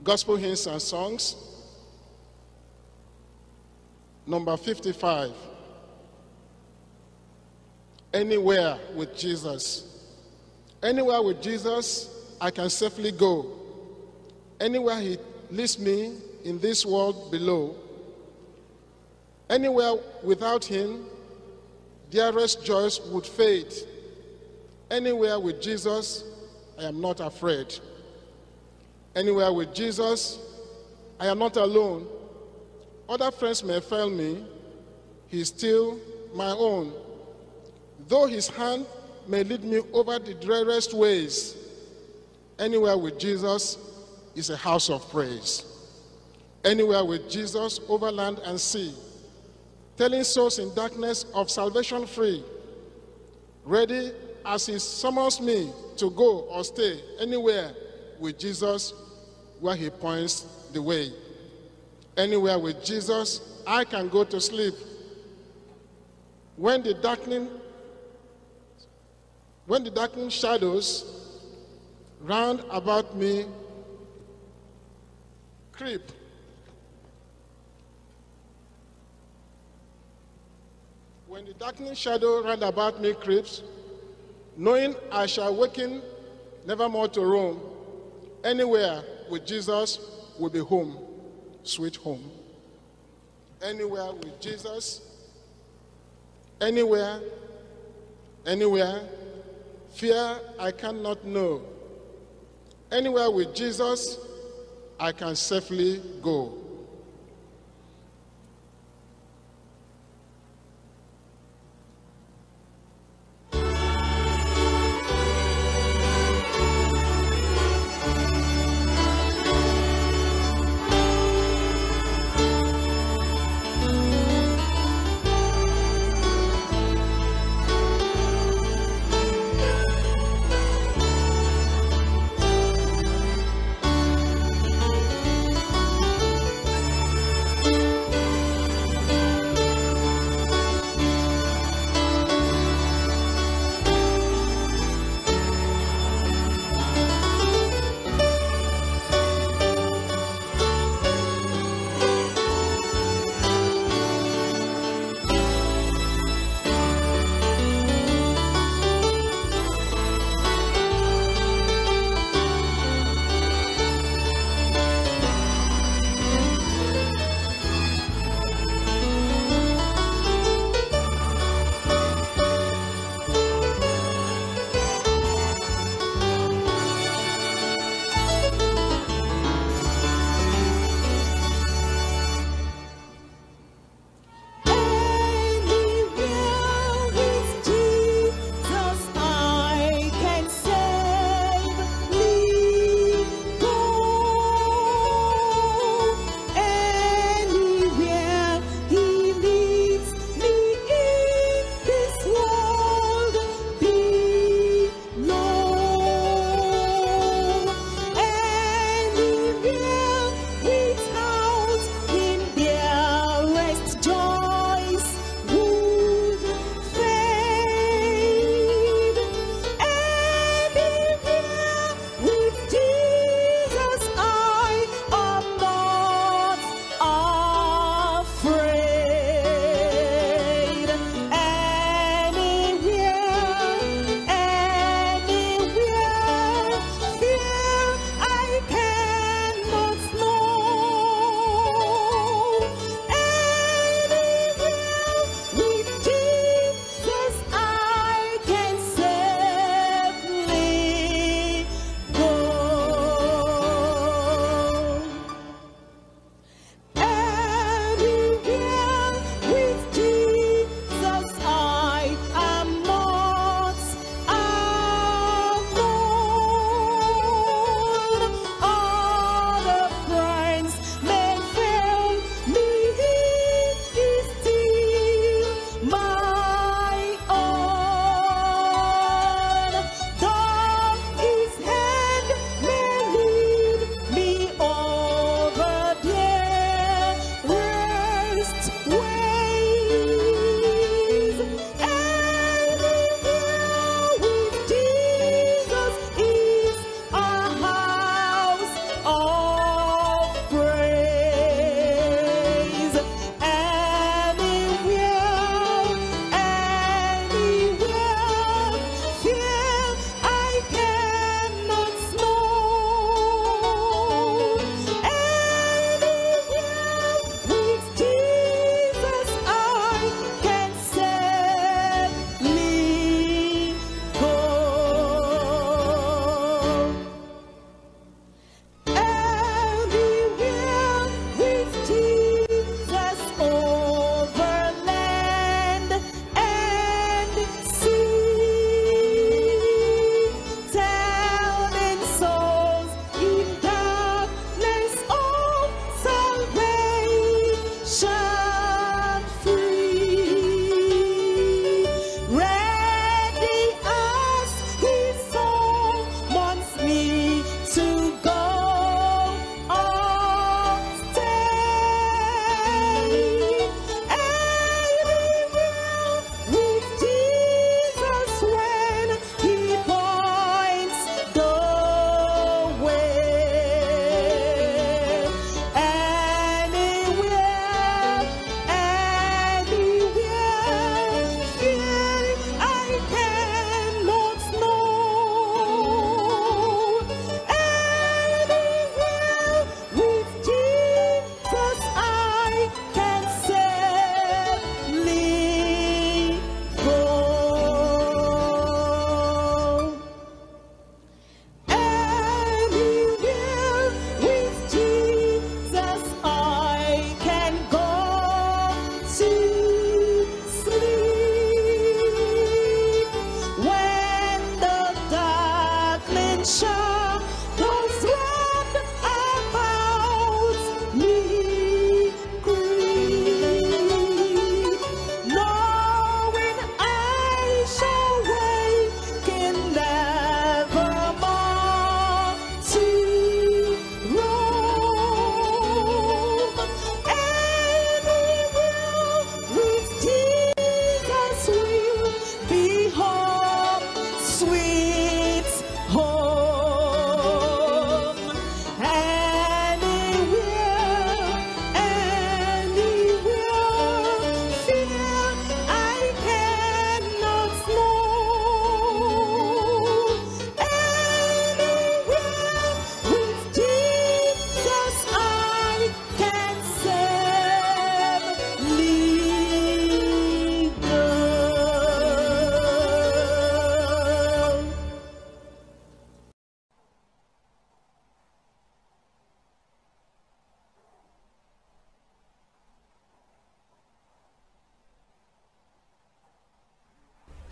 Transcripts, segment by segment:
Gospel Hymns and Songs, number 55. Anywhere with Jesus. Anywhere with Jesus, I can safely go. Anywhere he leads me in this world below. Anywhere without him, dearest joys would fade. Anywhere with Jesus, I am not afraid. Anywhere with Jesus, I am not alone. Other friends may fail me, he is still my own. Though his hand may lead me over the dreariest ways, anywhere with Jesus is a house of praise. Anywhere with Jesus, over land and sea, telling souls in darkness of salvation free, ready as he summons me to go or stay anywhere with Jesus where he points the way. Anywhere with Jesus, I can go to sleep. When the darkening shadows round about me creep, when the darkening shadow round about me creeps, knowing I shall waken never more to roam, anywhere with Jesus will be home, sweet home. Anywhere with Jesus, anywhere, fear I cannot know. Anywhere with Jesus, I can safely go.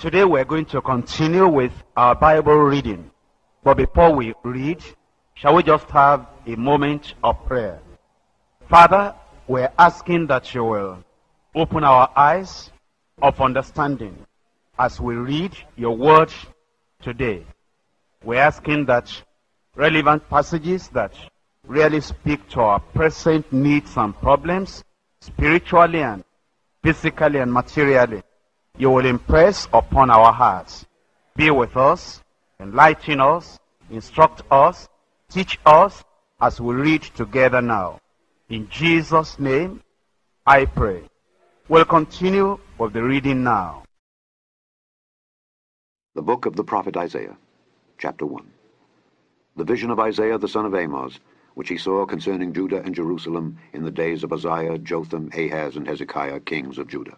Today we're going to continue with our Bible reading. But before we read, shall we just have a moment of prayer? Father, we're asking that you will open our eyes of understanding as we read your word today. We're asking that relevant passages that really speak to our present needs and problems, spiritually and physically and materially, you will impress upon our hearts. Be with us, enlighten us, instruct us, teach us as we read together now. In Jesus' name, I pray. We'll continue with the reading now. The book of the prophet Isaiah, chapter 1. The vision of Isaiah the son of Amoz, which he saw concerning Judah and Jerusalem in the days of Uzziah, Jotham, Ahaz, and Hezekiah, kings of Judah.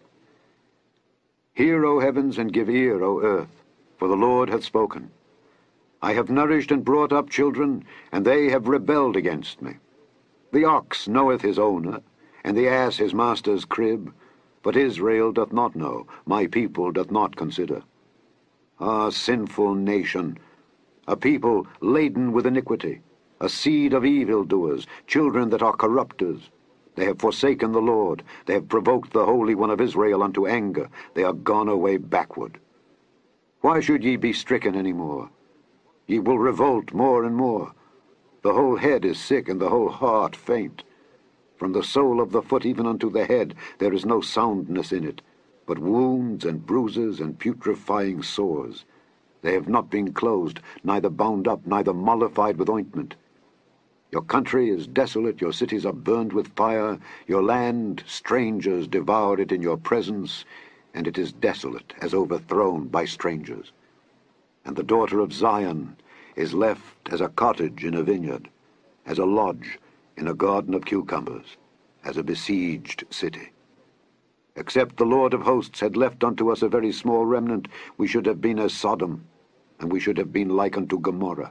Hear, O heavens, and give ear, O earth, for the Lord hath spoken. I have nourished and brought up children, and they have rebelled against me. The ox knoweth his owner, and the ass his master's crib, but Israel doth not know, my people doth not consider. Ah, sinful nation, a people laden with iniquity, a seed of evildoers, children that are corrupters. They have forsaken the Lord, they have provoked the Holy One of Israel unto anger, they are gone away backward. Why should ye be stricken any more? Ye will revolt more and more. The whole head is sick, and the whole heart faint. From the sole of the foot even unto the head there is no soundness in it, but wounds and bruises and putrefying sores. They have not been closed, neither bound up, neither mollified with ointment. Your country is desolate, your cities are burned with fire, your land, strangers devour it in your presence, and it is desolate, as overthrown by strangers. And the daughter of Zion is left as a cottage in a vineyard, as a lodge in a garden of cucumbers, as a besieged city. Except the Lord of hosts had left unto us a very small remnant, we should have been as Sodom, and we should have been like unto Gomorrah.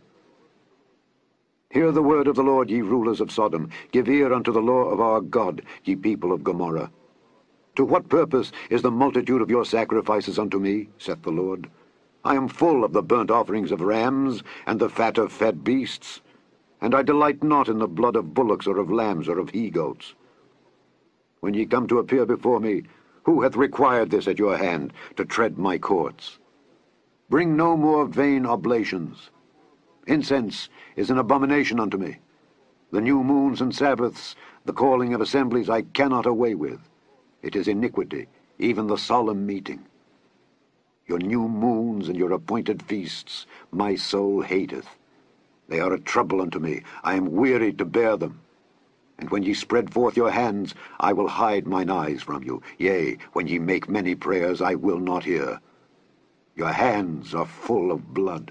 Hear the word of the Lord, ye rulers of Sodom. Give ear unto the law of our God, ye people of Gomorrah. To what purpose is the multitude of your sacrifices unto me, saith the Lord? I am full of the burnt offerings of rams, and the fat of fed beasts, and I delight not in the blood of bullocks, or of lambs, or of he-goats. When ye come to appear before me, who hath required this at your hand, to tread my courts? Bring no more vain oblations. Incense is an abomination unto me. The new moons and Sabbaths, the calling of assemblies, I cannot away with. It is iniquity, even the solemn meeting. Your new moons and your appointed feasts my soul hateth. They are a trouble unto me. I am weary to bear them. And when ye spread forth your hands, I will hide mine eyes from you. Yea, when ye make many prayers, I will not hear. Your hands are full of blood.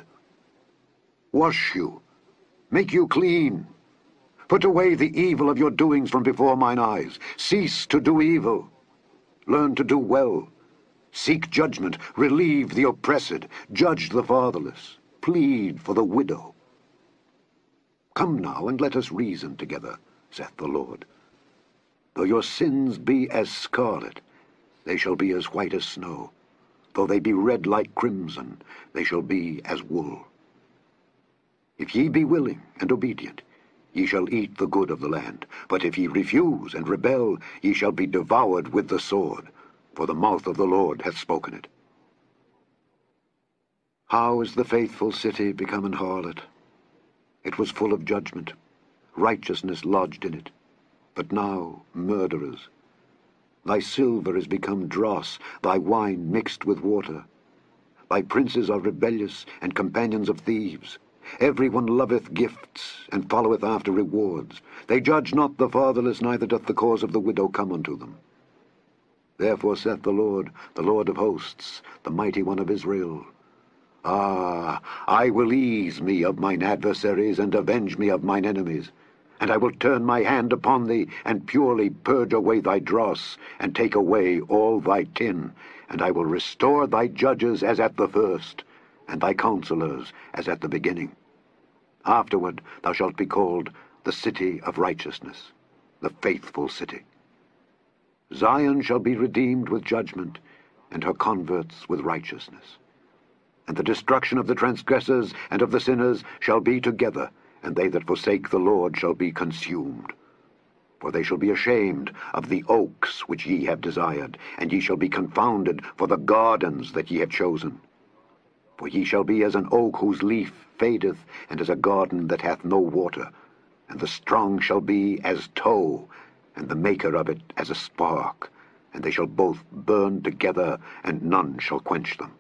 Wash you, make you clean. Put away the evil of your doings from before mine eyes. Cease to do evil. Learn to do well. Seek judgment, relieve the oppressed, judge the fatherless, plead for the widow. Come now, and let us reason together, saith the Lord. Though your sins be as scarlet, they shall be as white as snow. Though they be red like crimson, they shall be as wool. If ye be willing and obedient, ye shall eat the good of the land. But if ye refuse and rebel, ye shall be devoured with the sword, for the mouth of the Lord hath spoken it. How is the faithful city become an harlot? It was full of judgment, righteousness lodged in it, but now murderers. Thy silver is become dross, thy wine mixed with water. Thy princes are rebellious, and companions of thieves. Every one loveth gifts, and followeth after rewards. They judge not the fatherless, neither doth the cause of the widow come unto them. Therefore saith the Lord of hosts, the mighty one of Israel, Ah, I will ease me of mine adversaries, and avenge me of mine enemies. And I will turn my hand upon thee, and purely purge away thy dross, and take away all thy tin. And I will restore thy judges as at the first, and thy counselors as at the beginning. Afterward thou shalt be called the city of righteousness, the faithful city. Zion shall be redeemed with judgment, and her converts with righteousness. And the destruction of the transgressors and of the sinners shall be together, and they that forsake the Lord shall be consumed. For they shall be ashamed of the oaks which ye have desired, and ye shall be confounded for the gardens that ye have chosen. For ye shall be as an oak whose leaf fadeth, and as a garden that hath no water. And the strong shall be as tow, and the maker of it as a spark. And they shall both burn together, and none shall quench them.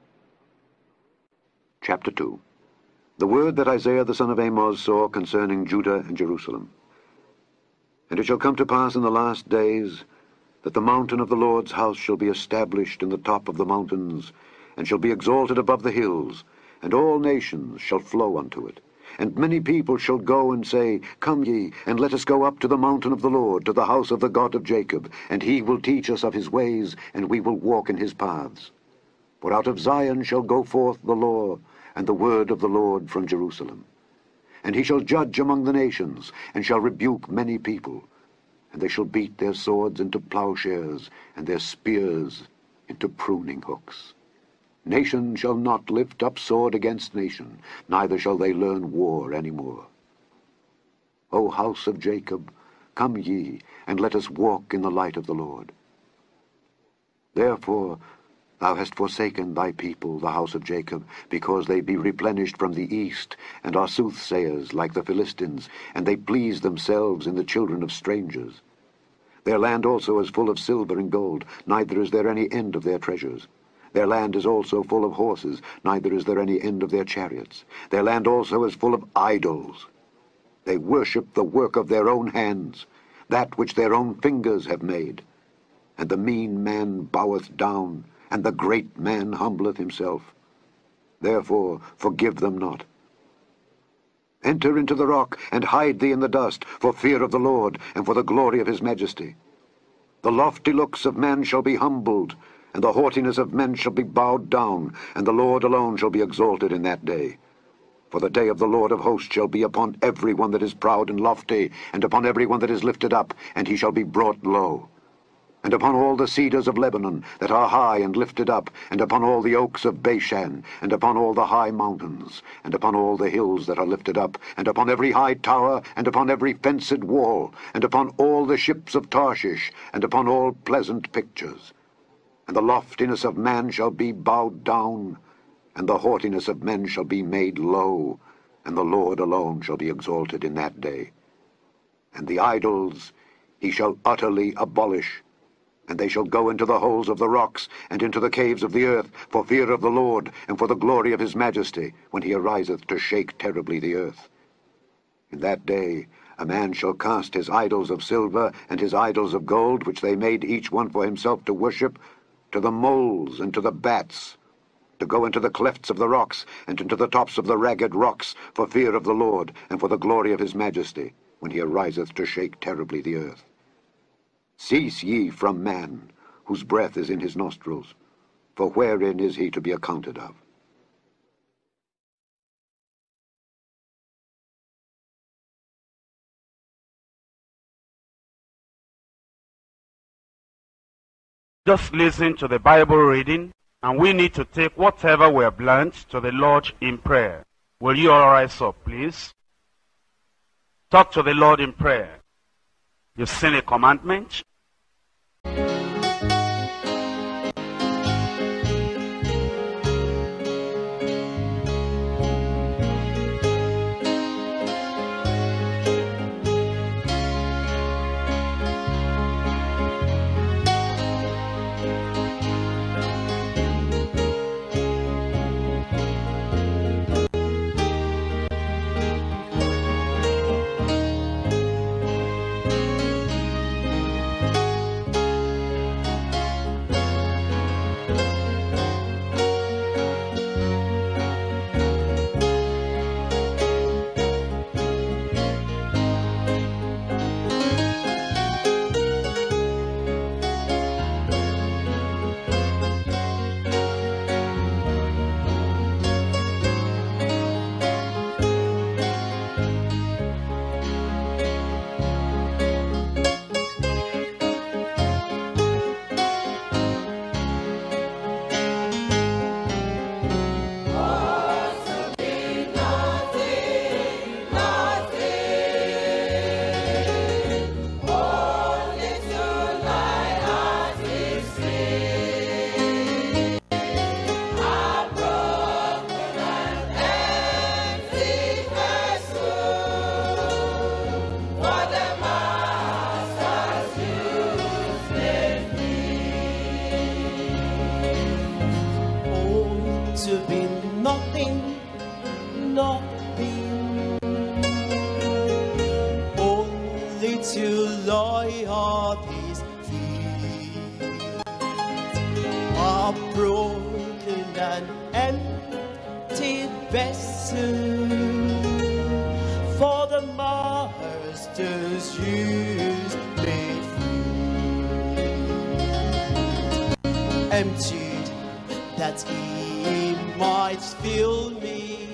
Chapter 2. The word that Isaiah the son of Amoz saw concerning Judah and Jerusalem. And it shall come to pass in the last days, that the mountain of the Lord's house shall be established in the top of the mountains, and shall be exalted above the hills, and all nations shall flow unto it. And many people shall go and say, Come ye, and let us go up to the mountain of the Lord, to the house of the God of Jacob, and he will teach us of his ways, and we will walk in his paths. For out of Zion shall go forth the law, and the word of the Lord from Jerusalem. And he shall judge among the nations, and shall rebuke many people. And they shall beat their swords into plowshares, and their spears into pruning hooks. Nation shall not lift up sword against nation, neither shall they learn war any more. O house of Jacob, come ye, and let us walk in the light of the Lord. Therefore thou hast forsaken thy people, the house of Jacob, because they be replenished from the east, and are soothsayers like the Philistines, and they please themselves in the children of strangers. Their land also is full of silver and gold, neither is there any end of their treasures. Their land is also full of horses, neither is there any end of their chariots. Their land also is full of idols. They worship the work of their own hands, that which their own fingers have made. And the mean man boweth down, and the great man humbleth himself. Therefore forgive them not. Enter into the rock, and hide thee in the dust, for fear of the Lord, and for the glory of his majesty. The lofty looks of men shall be humbled, and the haughtiness of men shall be bowed down, and the Lord alone shall be exalted in that day. For the day of the Lord of hosts shall be upon every one that is proud and lofty, and upon every one that is lifted up, and he shall be brought low. And upon all the cedars of Lebanon that are high and lifted up, and upon all the oaks of Bashan, and upon all the high mountains, and upon all the hills that are lifted up, and upon every high tower, and upon every fenced wall, and upon all the ships of Tarshish, and upon all pleasant pictures. And the loftiness of man shall be bowed down, and the haughtiness of men shall be made low, and the Lord alone shall be exalted in that day. And the idols he shall utterly abolish, and they shall go into the holes of the rocks, and into the caves of the earth, for fear of the Lord, and for the glory of his majesty, when he ariseth to shake terribly the earth. In that day a man shall cast his idols of silver, and his idols of gold, which they made each one for himself to worship, to the moles and to the bats, to go into the clefts of the rocks, and into the tops of the ragged rocks, for fear of the Lord, and for the glory of his majesty, when he ariseth to shake terribly the earth. Cease ye from man, whose breath is in his nostrils, for wherein is he to be accounted of? Just listen to the Bible reading, and we need to take whatever we have learned to the Lord in prayer. Will you all rise up, please? Talk to the Lord in prayer. You've seen a commandment. an empty vessel for the master's use, made free, emptied that he might fill me,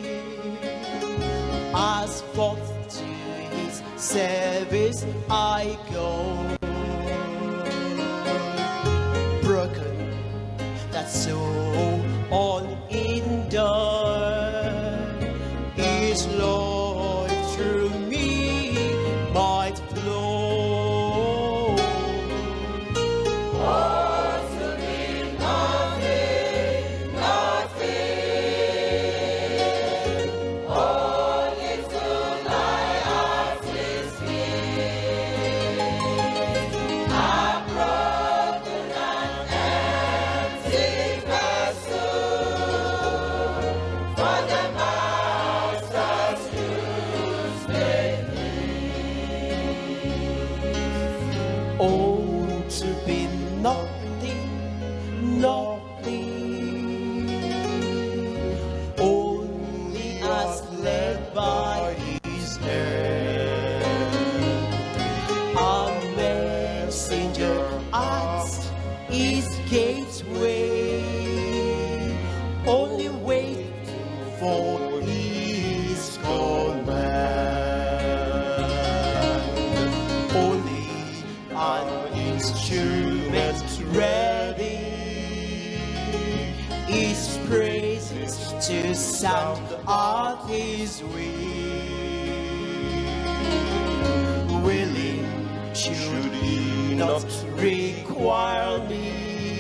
as forth to his service I go, broken that so unhindered his life through me might flow. Oh, to be nothing, nothing, only as led by his hand, a messenger at his gateway, only waiting for his command, only an instrument ready, his praises to sound at his will, willing should he not require me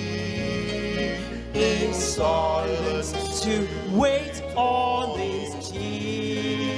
in silence to wait on his key.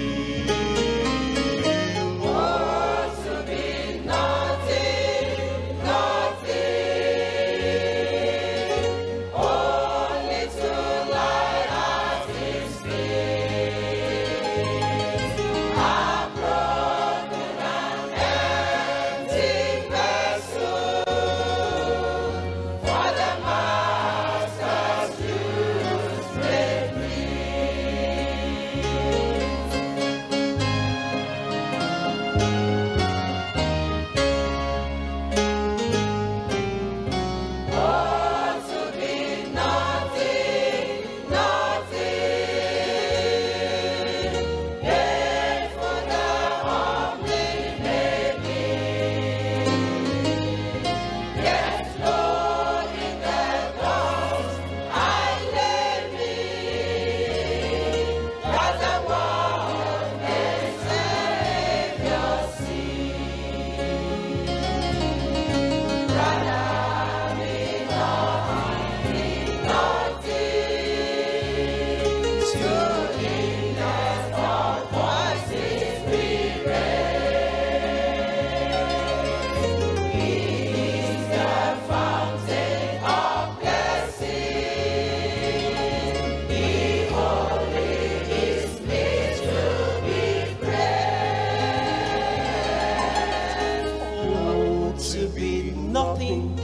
To be nothing,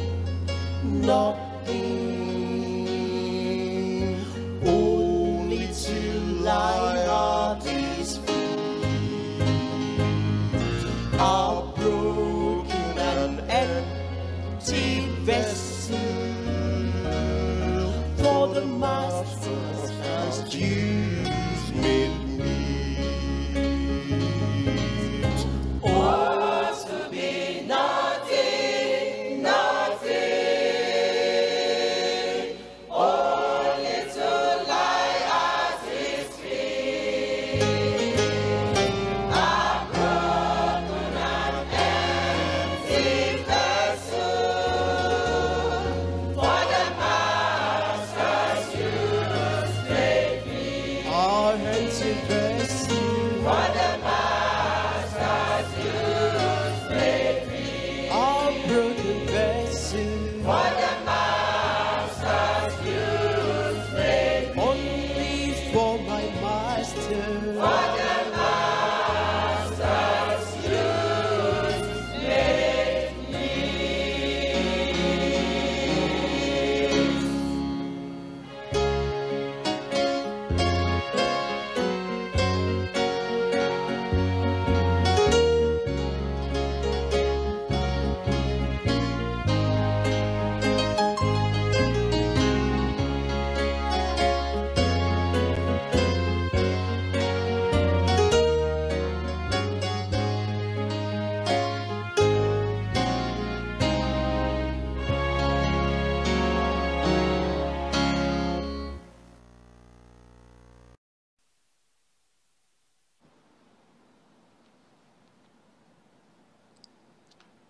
nothing, only to lie at his feet, a broken and empty vessel for the master's has used me. Oh, to be nothing, nothing,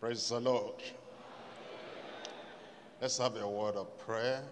Praise the Lord. Let's have a word of prayer.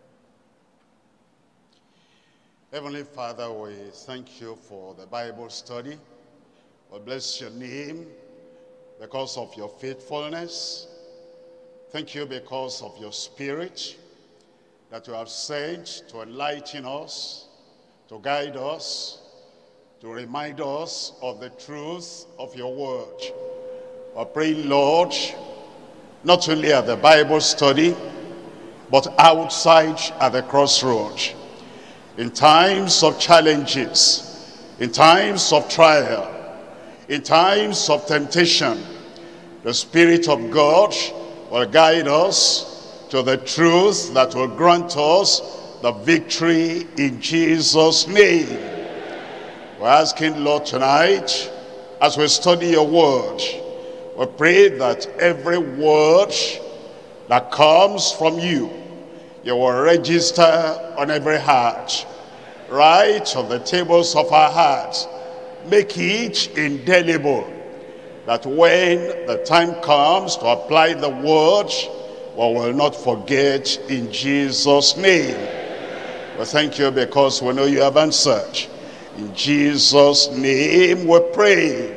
Heavenly Father, we thank you for the Bible study. We bless your name because of your faithfulness. Thank you because of your Spirit that you have sent to enlighten us, to guide us, to remind us of the truth of your word. I pray, Lord, not only at the Bible study, but outside at the crossroads. In times of challenges, in times of trial, in times of temptation, the Spirit of God will guide us to the truth that will grant us the victory in Jesus' name. We're asking, Lord, tonight, as we study your word, we pray that every word that comes from you, you will register on every heart, right on the tables of our hearts. Make it indelible, that when the time comes to apply the word, we will not forget in Jesus' name. We thank you because we know you have answered. In Jesus' name we pray.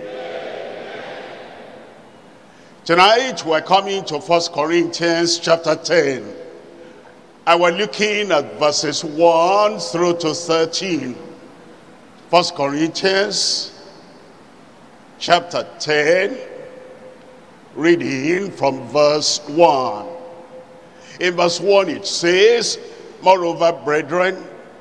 Tonight we're coming to 1 Corinthians chapter 10. And we're looking at verses 1 through to 13. 1 Corinthians chapter 10, reading from verse 1. In verse 1 it says, "Moreover, brethren,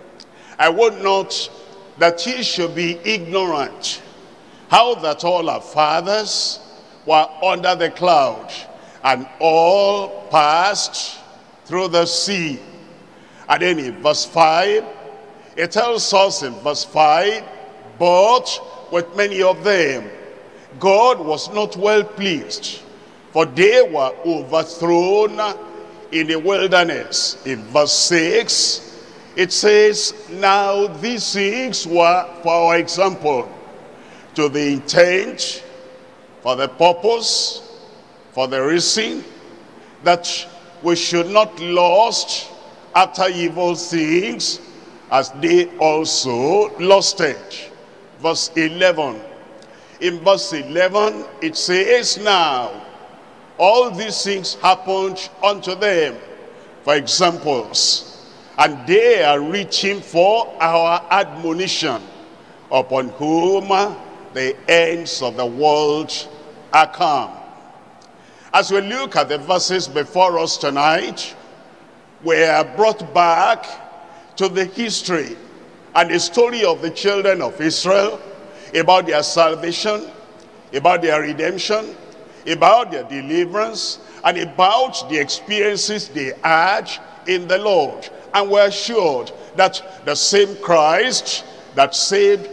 I would not that ye should be ignorant, how that all our fathers were under the cloud, and all passed through the sea." And then in verse 5, it tells us in verse 5, "But with many of them God was not well pleased, for they were overthrown in the wilderness." In verse 6, it says, "Now these things were for our example, to the intent, for the purpose, for the reason, that we should not lust after evil things, as they also lusted." Verse 11. In verse 11, it says, "Now all these things happened unto them for examples, and they are reaching for our admonition, upon whom the ends of the world are come." As we look at the verses before us tonight, we are brought back to the history and the story of the children of Israel, about their salvation, about their redemption, about their deliverance, and about the experiences they had in the Lord. And we're assured that the same Christ that saved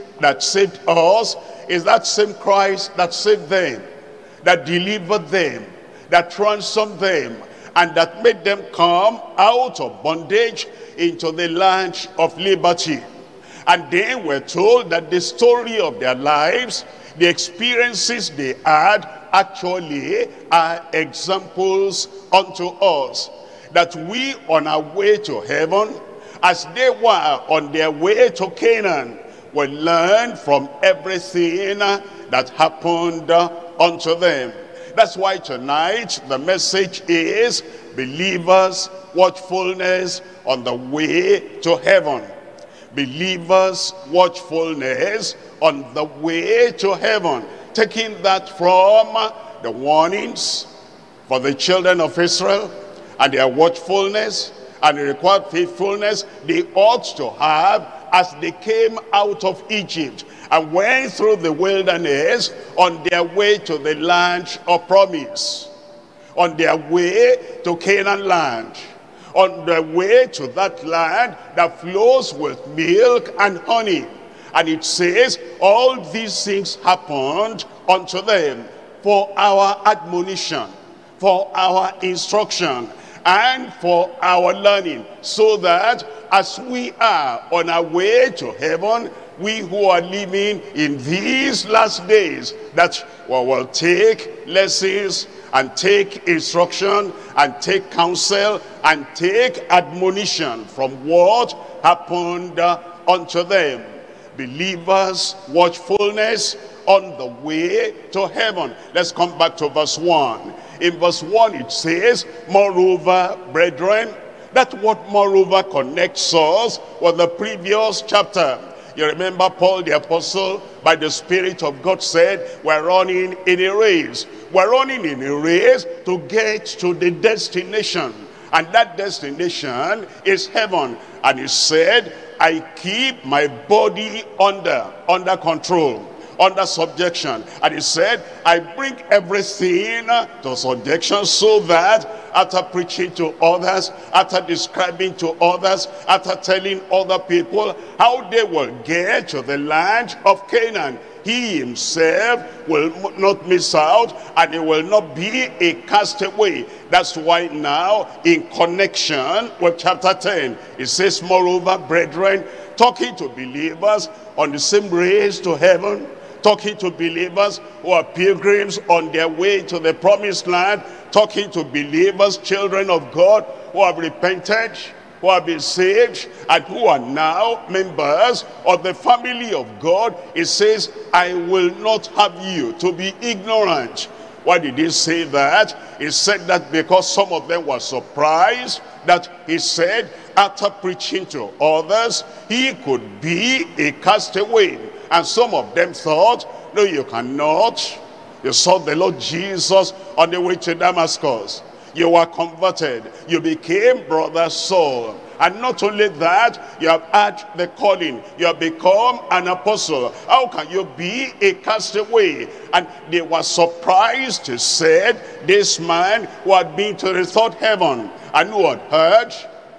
us is that same Christ that saved them, that delivered them, that ransomed them, and that made them come out of bondage into the land of liberty. And they were told that the story of their lives, the experiences they had, actually are examples unto us. That we on our way to heaven, as they were on their way to Canaan, will learn from everything that happened unto them. That's why tonight the message is believers' watchfulness on the way to heaven. Believers' watchfulness on the way to heaven. Taking that from the warnings for the children of Israel and their watchfulness and the required faithfulness they ought to have as they came out of Egypt and went through the wilderness on their way to the land of promise, on their way to Canaan land, on their way to that land that flows with milk and honey. And it says, all these things happened unto them for our admonition, for our instruction, and for our learning, so that as we are on our way to heaven, we who are living in these last days, that we will take lessons and take instruction and take counsel and take admonition from what happened unto them. Believers' watchfulness on the way to heaven. Let's come back to verse 1. In verse 1 it says, moreover, brethren. That word moreover connects us with the previous chapter. You remember Paul the apostle, by the Spirit of God, said, we're running in a race. We're running in a race to get to the destination. And that destination is heaven. And he said, I keep my body under control, under subjection. And he said, I bring everything to subjection, so that after preaching to others, after describing to others, after telling other people how they will get to the land of Canaan, he himself will not miss out, and he will not be a castaway. That's why now, in connection with chapter 10, it says, moreover, brethren, talking to believers on the same race to heaven, talking to believers who are pilgrims on their way to the promised land, talking to believers, children of God, who have repented, who have been saved, and who are now members of the family of God. It says, I will not have you to be ignorant. Why did he say that? He said that because some of them were surprised that he said, after preaching to others, he could be a castaway. And some of them thought, no, you cannot. You saw the Lord Jesus on the way to Damascus. You were converted. You became Brother Saul. And not only that, you have had the calling. You have become an apostle. How can you be a castaway? And they were surprised. He said, this man who had been to the third heaven and who had heard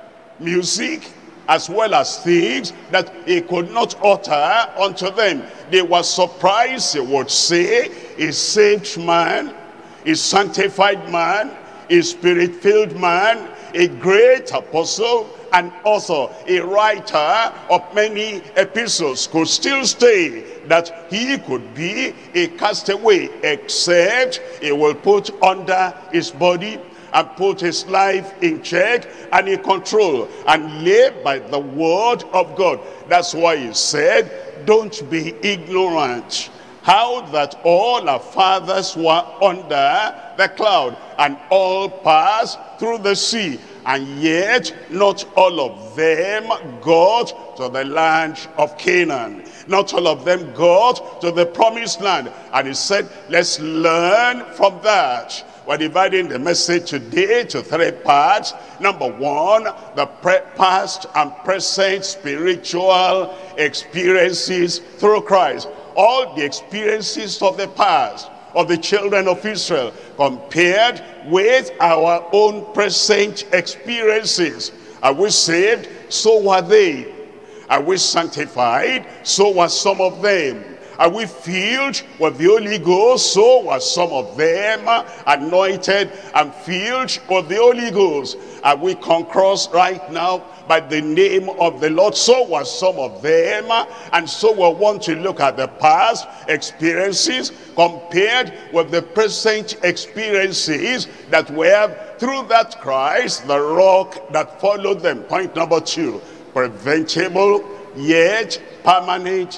music as well as things that he could not utter unto them. They were surprised. He would say, a saved man, a sanctified man, a spirit-filled man, a great apostle, and author, a writer of many epistles, could still say that he could be a castaway, except he will put under his body and put his life in check and in control and live by the word of God. That's why he said, don't be ignorant how that all our fathers were under the cloud and all passed through the sea, and yet not all of them got to the land of Canaan. Not all of them got to the promised land. And he said, let's learn from that. We're dividing the message today to three parts. Number one, the past and present spiritual experiences through Christ. All the experiences of the past of the children of Israel compared with our own present experiences. Are we saved? So were they. Are we sanctified? So were some of them. Are we filled with the Holy Ghost? So were some of them anointed and filled with the Holy Ghost. Are we conquerors right now by the name of the Lord? So were some of them. And so we want to look at the past experiences compared with the present experiences that we have through that Christ, the rock that followed them. Point number two, preventable yet permanent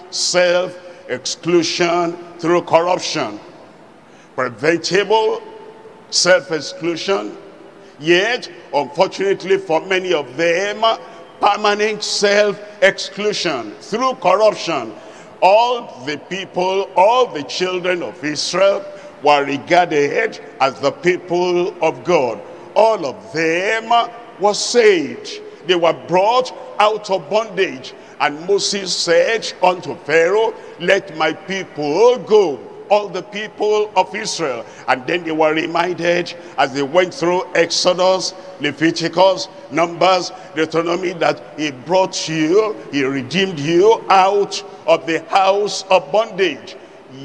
self-exclusion through corruption. Preventable self-exclusion, yet unfortunately for many of them, permanent self-exclusion through corruption. All the people, all the children of Israel were regarded as the people of God. All of them were saved. They were brought out of bondage. And Moses said unto Pharaoh, let my people go, all the people of Israel. And then they were reminded as they went through Exodus, Leviticus, Numbers, Deuteronomy, that he brought you, he redeemed you out of the house of bondage.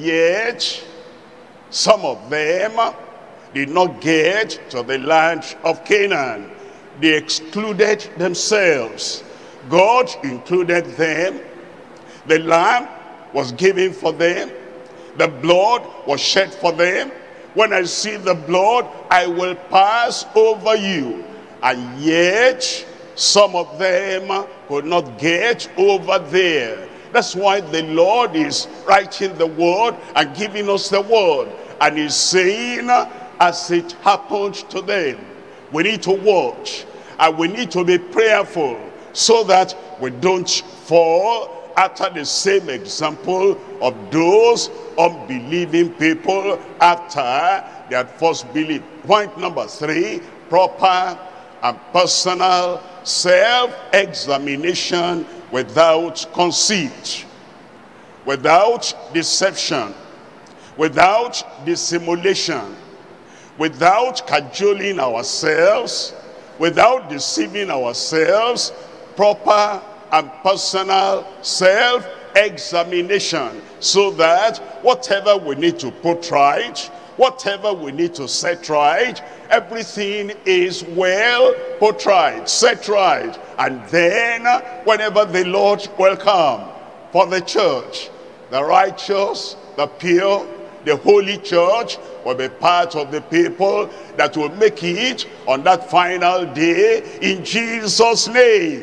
Yet some of them did not get to the land of Canaan. They excluded themselves. God included them. The lamb was given for them. The blood was shed for them. when I see the blood, I will pass over you. And yet, some of them could not get over there. That's why the Lord is writing the word and giving us the word. And he's saying, as it happened to them, we need to watch and we need to be prayerful so that we don't fall after the same example of those unbelieving people after they had first believed. Point number 3, proper and personal self-examination without conceit, without deception, without dissimulation, without cajoling ourselves, without deceiving ourselves. Proper and personal self-examination, so that whatever we need to put right, whatever we need to set right, everything is well put right, set right. And then whenever the Lord will come for the church, the righteous, the pure, the holy church will be part of the people that will make it on that final day, in Jesus' name.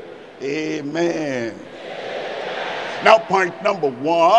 Amen. Now point number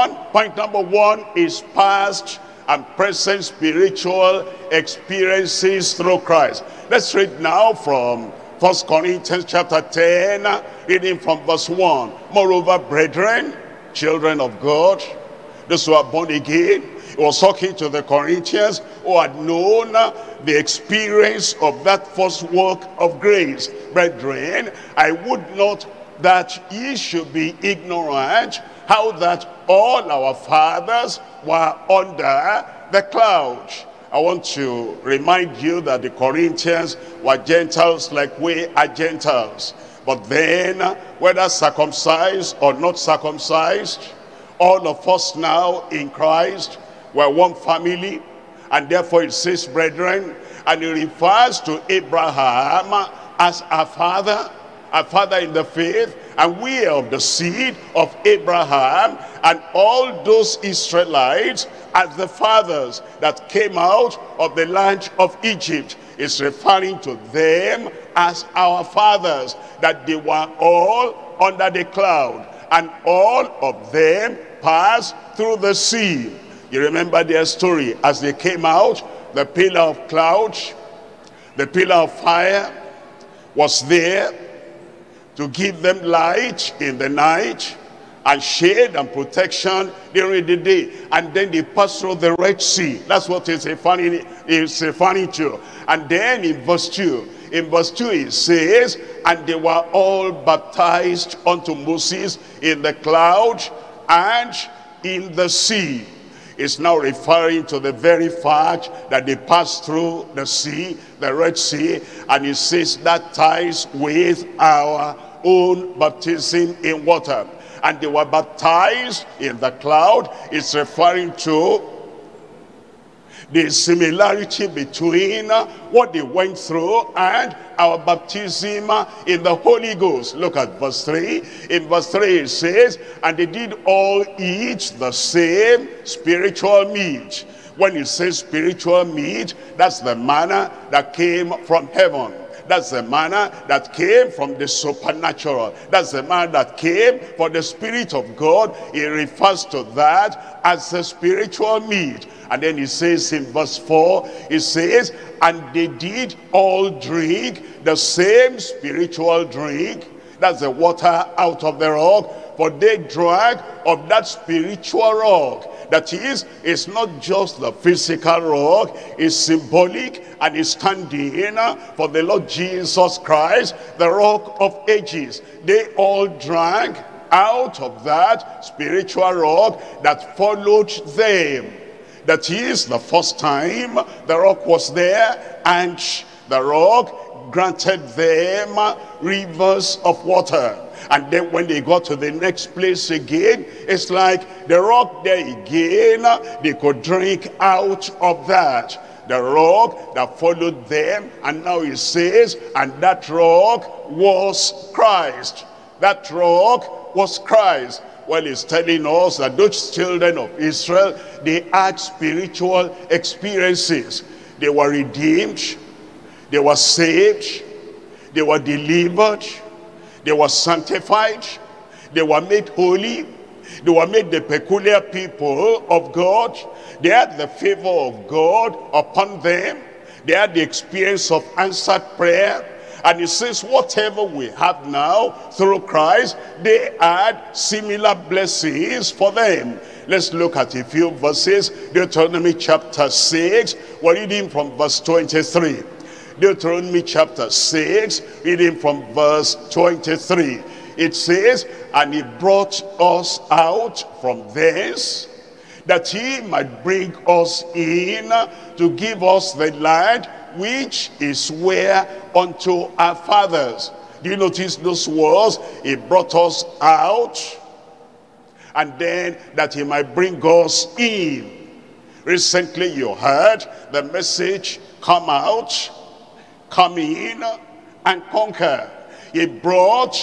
one is past and present spiritual experiences through Christ. Let's read now from 1 Corinthians chapter 10, reading from verse 1. Moreover, brethren, children of God, those who are born again, he was talking to the Corinthians who had known the experience of that first work of grace. Brethren, I would not that ye should be ignorant how that all our fathers were under the cloud. I want to remind you that the Corinthians were Gentiles like we are Gentiles. But then, whether circumcised or not circumcised, all of us now in Christ were one family. And therefore it says, brethren, and it refers to Abraham as our father in the faith, and we are of the seed of Abraham, and all those Israelites as the fathers that came out of the land of Egypt. Is referring to them as our fathers, that they were all under the cloud, and all of them passed through the sea. You remember their story. As they came out, the pillar of cloud, the pillar of fire was there to give them light in the night and shade and protection during the day. And then they passed through the Red Sea. That's what it's referring to. And then in verse 2, it says, and they were all baptized unto Moses in the cloud and in the sea. It's now referring to the very fact that they passed through the sea, the Red Sea, and it says that ties with our own baptism in water. And they were baptized in the cloud. It's referring to the similarity between what they went through and our baptism in the Holy Ghost. Look at verse 3. In verse 3 it says, and they did all eat the same spiritual meat. When it says spiritual meat, that's the manna that came from heaven. That's the manna that came from the supernatural. That's the manna that came from the Spirit of God. It refers to that as the spiritual meat. And then it says in verse 4, it says, and they did all drink the same spiritual drink. That's the water out of the rock. For they drank of that spiritual rock. That is, it's not just the physical rock, it's symbolic and it's standing for the Lord Jesus Christ, the rock of ages. They all drank out of that spiritual rock that followed them. That is, the first time the rock was there, and the rock granted them rivers of water. And then when they got to the next place again, it's like the rock there again, they could drink out of that. The rock that followed them, and now it says, and that rock was Christ. That rock was Christ. Well, he's telling us that those children of Israel, they had spiritual experiences. They were redeemed, they were saved, they were delivered, they were sanctified, they were made holy, they were made the peculiar people of God. They had the favor of God upon them. They had the experience of answered prayer. And it says, whatever we have now through Christ, they had similar blessings for them. Let's look at a few verses. Deuteronomy chapter 6, we're reading from verse 23. Deuteronomy chapter 6, reading from verse 23. It says, and he brought us out from thence, that he might bring us in to give us the land which is swear unto our fathers. Do you notice those words? He brought us out, and then that he might bring us in. Recently you heard the message, come out, come in, and conquer. He brought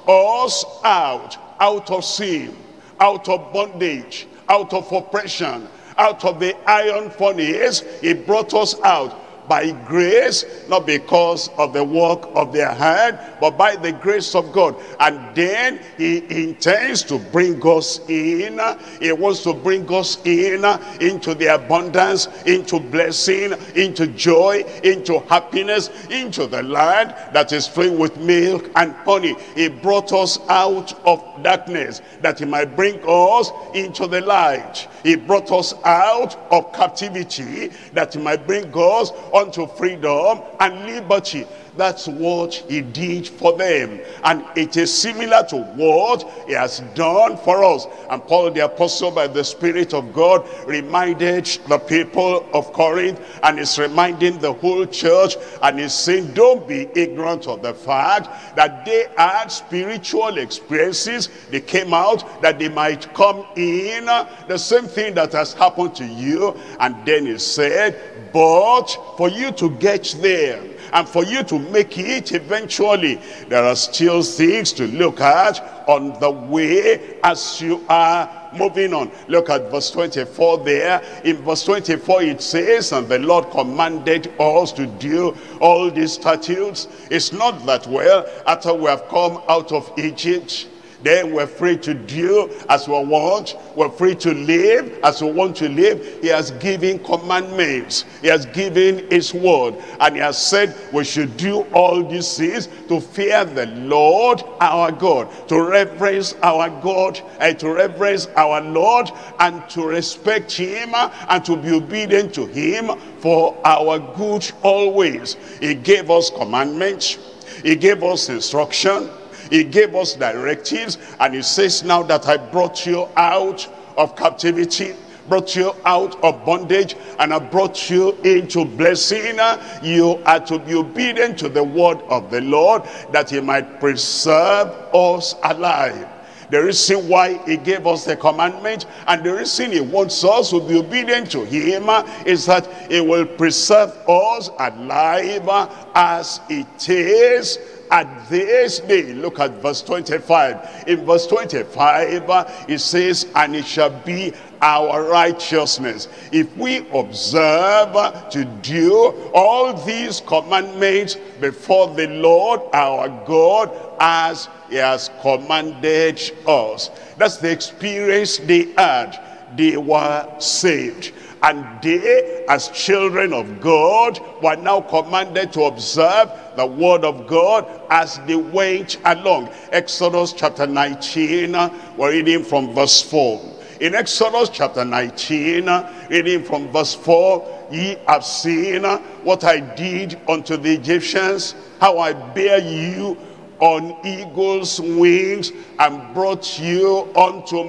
us out of sin, out of bondage, out of oppression, out of the iron furnace. He brought us out by grace, not because of the work of their hand, but by the grace of God. And then he intends to bring us in. He wants to bring us in into the abundance, into blessing, into joy, into happiness, into the land that is filled with milk and honey. He brought us out of darkness that he might bring us into the light. He brought us out of captivity that he might bring us unto freedom and liberty. That's what he did for them. And it is similar to what he has done for us. And Paul the apostle, by the Spirit of God, reminded the people of Corinth, and is reminding the whole church, and is saying, don't be ignorant of the fact that they had spiritual experiences. They came out that they might come in. The same thing that has happened to you. And then he said, but for you to get there, and for you to make it eventually, there are still things to look at on the way as you are moving on. Look at verse 24 there. In verse 24 it says, and the Lord commanded us to do all these statutes. It's not that, well, after we have come out of Egypt, then we're free to do as we want. We're free to live as we want to live. He has given commandments. He has given his word. And he has said we should do all these things to fear the Lord our God, to reverence our God, and to reverence our Lord, and to respect him, and to be obedient to him for our good always. He gave us commandments. He gave us instruction. He gave us directives, and he says, now that I brought you out of captivity, brought you out of bondage, and I brought you into blessing, you are to be obedient to the word of the Lord, that he might preserve us alive. The reason why he gave us the commandment, and the reason he wants us to be obedient to him, is that he will preserve us alive as it is at this day. Look at verse 25. In verse 25, it says, and it shall be our righteousness if we observe to do all these commandments before the Lord our God as he has commanded us. That's the experience they had. They were saved. And they, as children of God, were now commanded to observe the word of God as they went along. Exodus chapter 19, we're reading from verse 4. In Exodus chapter 19, reading from verse 4, ye have seen what I did unto the Egyptians, how I bare you on eagle's wings and brought you unto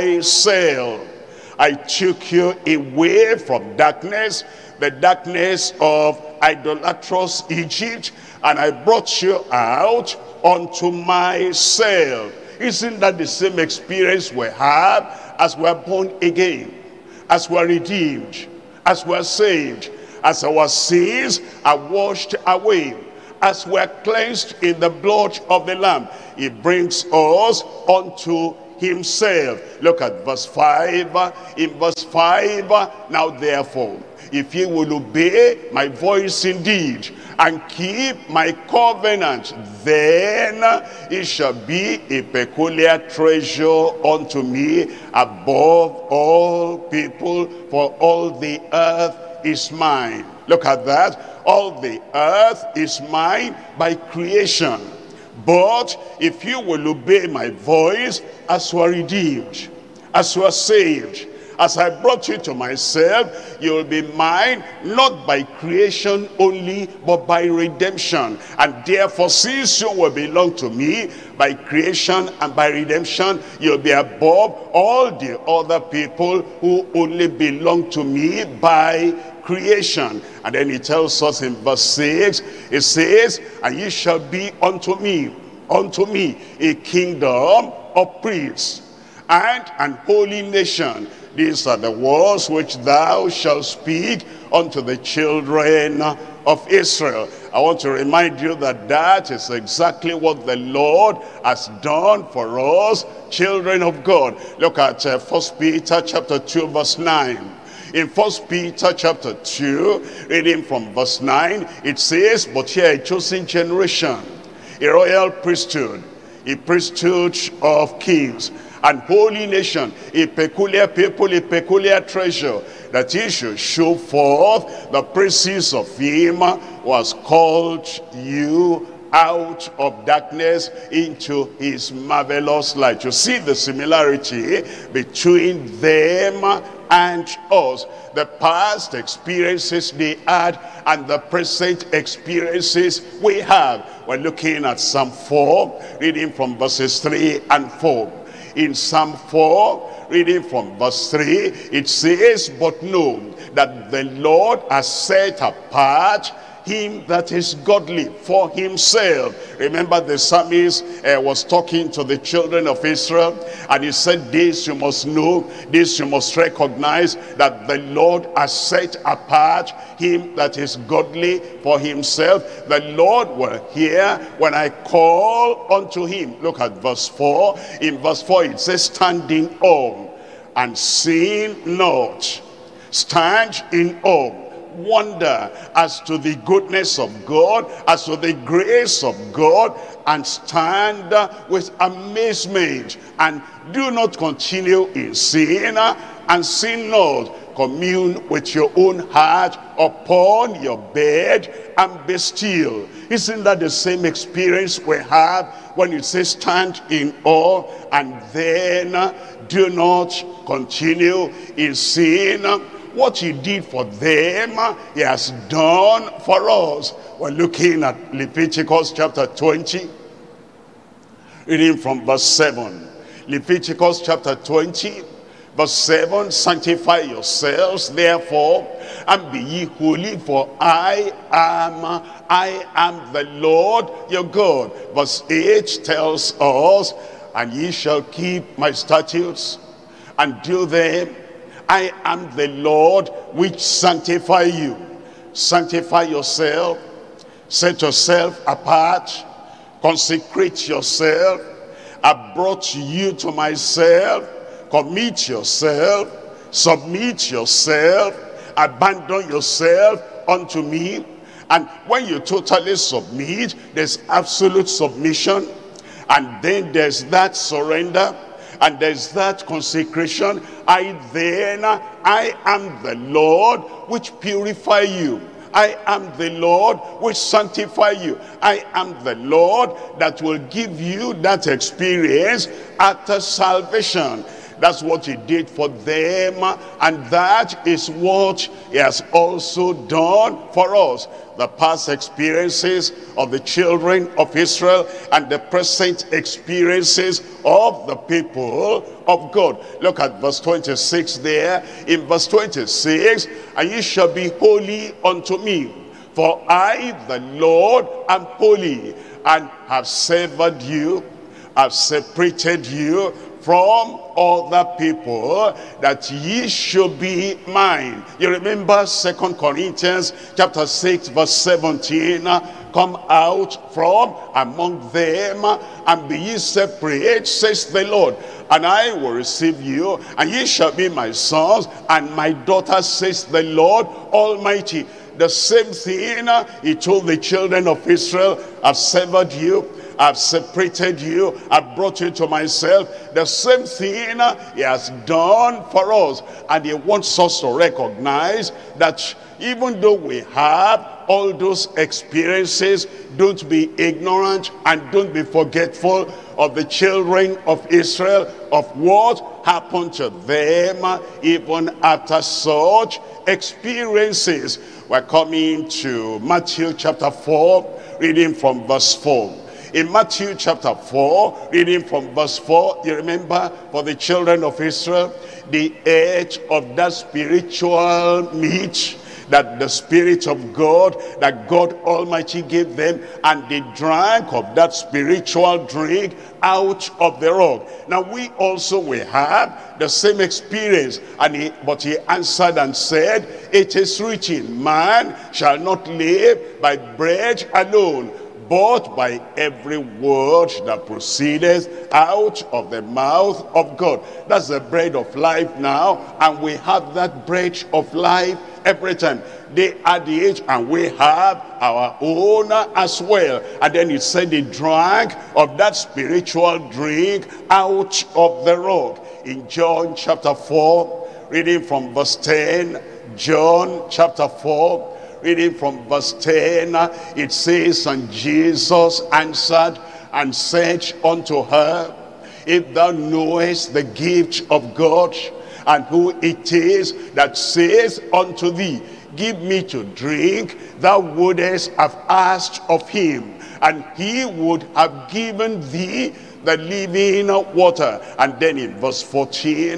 myself. I took you away from darkness, the darkness of idolatrous Egypt, and I brought you out unto myself. Isn't that the same experience we have as we are born again, as we are redeemed, as we are saved, as our sins are washed away, as we are cleansed in the blood of the Lamb? He brings us unto himself. Look at verse 5. In verse 5, now therefore, if ye will obey my voice indeed, and keep my covenant, then it shall be a peculiar treasure unto me above all people, for all the earth is mine. Look at that. All the earth is mine by creation. But if you will obey my voice, as you are redeemed, as you are saved, as I brought you to myself, you will be mine, not by creation only, but by redemption. And therefore, since you will belong to me by creation and by redemption, you'll be above all the other people who only belong to me by creation. And then he tells us in verse 6, it says, and ye shall be unto me a kingdom of priests and an holy nation. These are the words which thou shalt speak unto the children of Israel. I want to remind you that that is exactly what the Lord has done for us, children of God. Look at 1 Peter chapter 2 verse 9. In 1 Peter chapter 2, reading from verse 9, it says, but ye are a chosen generation, a royal priesthood, a priesthood of kings, and holy nation, a peculiar people, a peculiar treasure, that he should show forth the praises of him who has called you out of darkness into his marvelous light. You see the similarity between them and us. The past experiences they had and the present experiences we have. We're looking at Psalm 4, reading from verses 3 and 4. In Psalm 4, reading from verse 3, it says, but know that the Lord has set apart him that is godly for himself. Remember, the psalmist was talking to the children of Israel, and he said, this you must know, this you must recognize, that the Lord has set apart him that is godly for himself. The Lord will hear when I call unto him. Look at verse 4. In verse 4 it says, stand in awe and sin not. Stand in awe. Wonder as to the goodness of God, as to the grace of God, and stand with amazement, and do not continue in sin, and sin not. Commune with your own heart upon your bed and be still. Isn't that the same experience we have when it says stand in awe, and then do not continue in sin? What he did for them, he has done for us. We're looking at Leviticus chapter 20, reading from verse 7. Leviticus chapter 20, verse 7, sanctify yourselves therefore, and be ye holy, for I am the Lord your God. Verse 8 tells us, and ye shall keep my statutes and do them. I am the Lord which sanctify you. Sanctify yourself, set yourself apart, consecrate yourself. I brought you to myself. Commit yourself, submit yourself, abandon yourself unto me. And when you totally submit, there's absolute submission, and then there's that surrender, and there's that consecration. I am the Lord which purify you. I am the Lord which sanctify you. I am the Lord that will give you that experience after salvation. That's what he did for them, and that is what he has also done for us. The past experiences of the children of Israel and the present experiences of the people of God. Look at verse 26 there. In verse 26, and ye shall be holy unto me, for I, the Lord, am holy, and have severed you, have separated you from other people, that ye should be mine. You remember 2 Corinthians chapter 6 verse 17, come out from among them and be ye separate, says the Lord, and I will receive you, and ye shall be my sons and my daughters, says the Lord Almighty. The same thing he told the children of Israel, I've severed you, I've separated you, I've brought you to myself. The same thing he has done for us. And he wants us to recognize that even though we have all those experiences, don't be ignorant and don't be forgetful of the children of Israel, of what happened to them even after such experiences. We're coming to Matthew chapter 4, reading from verse 4. In Matthew chapter 4, reading from verse 4, you remember, for the children of Israel, the edge of that spiritual meat, that the Spirit of God, that God Almighty gave them, and they drank of that spiritual drink out of the rock. Now we also will have the same experience. But he answered and said, it is written, man shall not live by bread alone, but by every word that proceedeth out of the mouth of God. That's the bread of life now, and we have that bread of life every time. They are the age, and we have our own as well. And then he said they drank of that spiritual drink out of the rock. In John chapter 4, reading from verse 10, John chapter 4, reading from verse 10, it says, and Jesus answered and said unto her, if thou knowest the gift of God, and who it is that says unto thee, give me to drink, thou wouldest have asked of him, and he would have given thee the living water. And then in verse 14,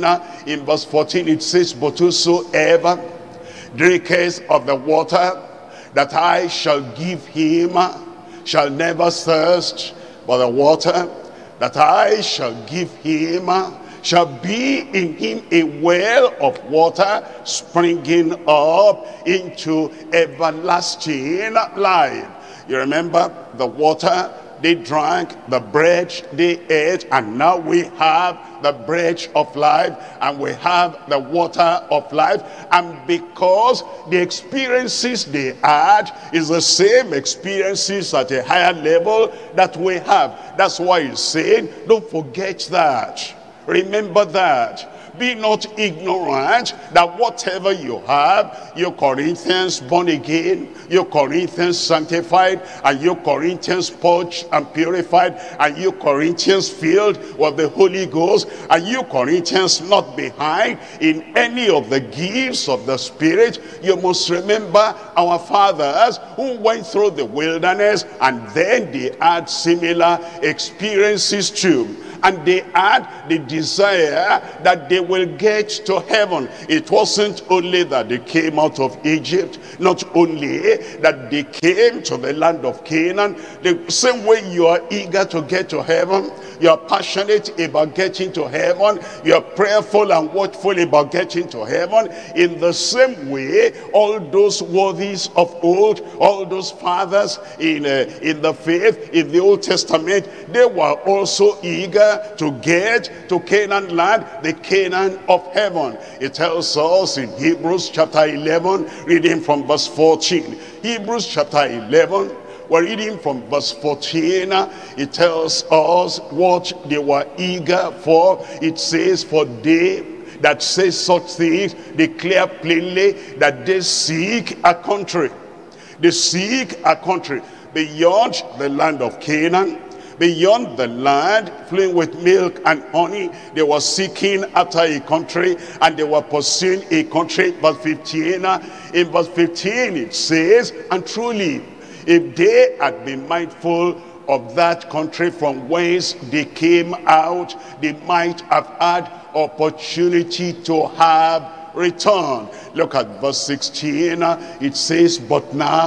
it says, but whosoever drinketh of the water that I shall give him shall never thirst, but the water that I shall give him shall be in him a well of water springing up into everlasting life. You remember the water they drank, the bread they ate, and now we have the bread of life, and we have the water of life. And because the experiences they had is the same experiences at a higher level that we have, that's why he's saying, don't forget that. Remember that. Be not ignorant that whatever you have, you Corinthians born again, you Corinthians sanctified, and you Corinthians purged and purified, and you Corinthians filled with the Holy Ghost, and you Corinthians not behind in any of the gifts of the Spirit. You must remember our fathers who went through the wilderness, and then they had similar experiences too. And they had the desire that they will get to heaven. It wasn't only that they came out of Egypt, not only that they came to the land of Canaan. The same way you are eager to get to heaven, you are passionate about getting to heaven, you are prayerful and watchful about getting to heaven. In the same way, all those worthies of old, all those fathers in the faith, in the Old Testament, they were also eager to get to Canaan land, the Canaan of heaven. It tells us in Hebrews chapter 11, reading from verse 14. Hebrews chapter 11, we're reading from verse 14. It tells us what they were eager for. It says, for they that say such things declare plainly that they seek a country. They seek a country beyond the land of Canaan, beyond the land flowing with milk and honey. They were seeking after a country, and they were pursuing a country. Verse 15, in verse 15 it says, and truly, if they had been mindful of that country from whence they came out, they might have had opportunity to have returned. Look at verse 16. It says, but now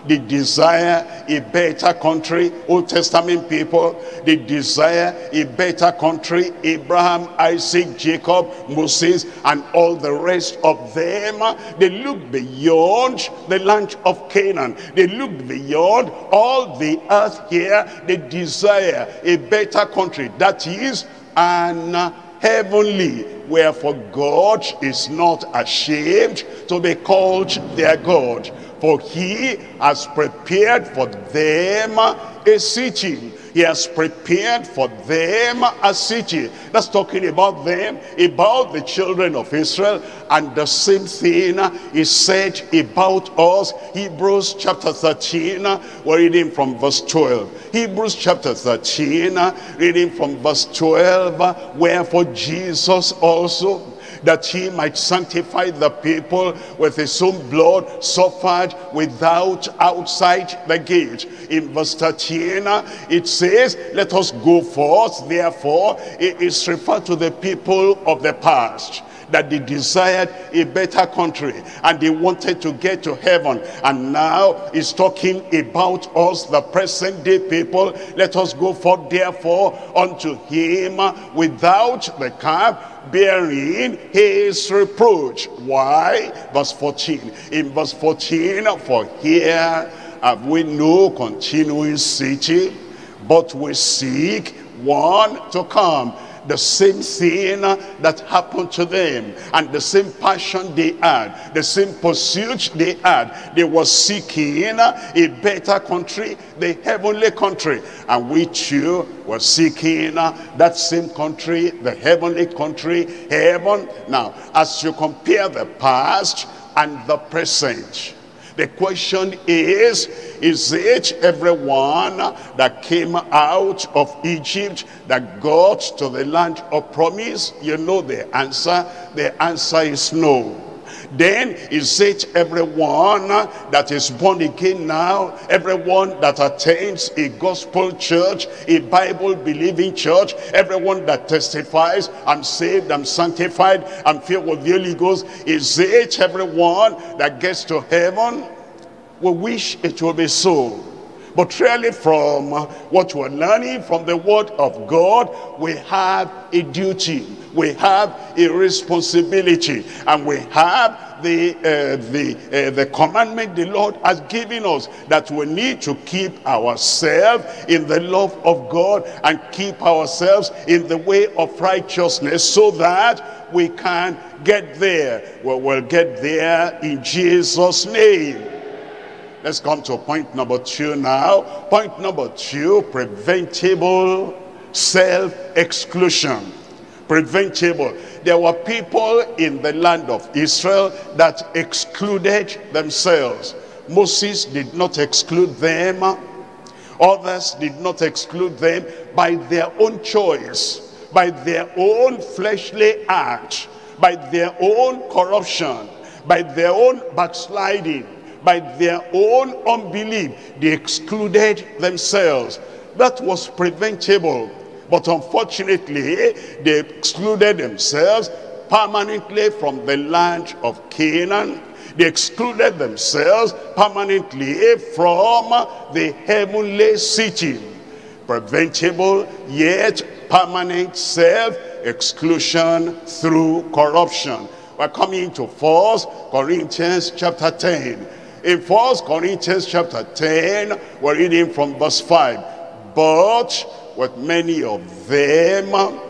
They desire a better country. Old Testament people, they desire a better country. Abraham, Isaac, Jacob, Moses, and all the rest of them, they look beyond the land of Canaan. They look beyond all the earth here. They desire a better country, that is an heavenly. Wherefore God is not ashamed to be called their God, for he has prepared for them a city. He has prepared for them a city. That's talking about them, about the children of Israel. And the same thing is said about us. Hebrews chapter 13, we're reading from verse 12. Hebrews chapter 13, reading from verse 12. Wherefore Jesus also, that he might sanctify the people with his own blood, suffered without outside the gate. In verse 13, it says, let us go forth. Therefore, it is referred to the people of the past, that they desired a better country and they wanted to get to heaven. And now it's talking about us, the present day people. Let us go forth therefore unto him without the camp, bearing his reproach. Why? Verse 14. In verse 14, for here have we no continuing city, but we seek one to come. The same thing that happened to them, and the same passion they had, the same pursuit they had. They were seeking a better country, the heavenly country. And we too were seeking that same country, the heavenly country, heaven. Now, as you compare the past and the present, the question is it everyone that came out of Egypt that got to the land of promise? You know the answer. The answer is no. Then is it everyone that is born again now, everyone that attends a gospel church, a Bible believing church, everyone that testifies, I'm saved, I'm sanctified, I'm filled with the Holy Ghost? Is it everyone that gets to heaven? We wish it will be so. But really, from what we're learning from the word of God, we have a duty, we have a responsibility, and we have the commandment the Lord has given us, that we need to keep ourselves in the love of God and keep ourselves in the way of righteousness, so that we can get there. Well, we'll get there in Jesus' name. Let's come to point number 2 now. Point number 2, preventable self-exclusion. Preventable. There were people in the land of Israel that excluded themselves. Moses did not exclude them. Others did not exclude them by their own choice, by their own fleshly act, by their own corruption, by their own backsliding, by their own unbelief. They excluded themselves. That was preventable. But unfortunately, they excluded themselves permanently from the land of Canaan. They excluded themselves permanently from the heavenly city. Preventable yet permanent self-exclusion through corruption. We're coming to 1 Corinthians chapter 10. In 1 Corinthians chapter 10, we're reading from verse 5. But with many of them,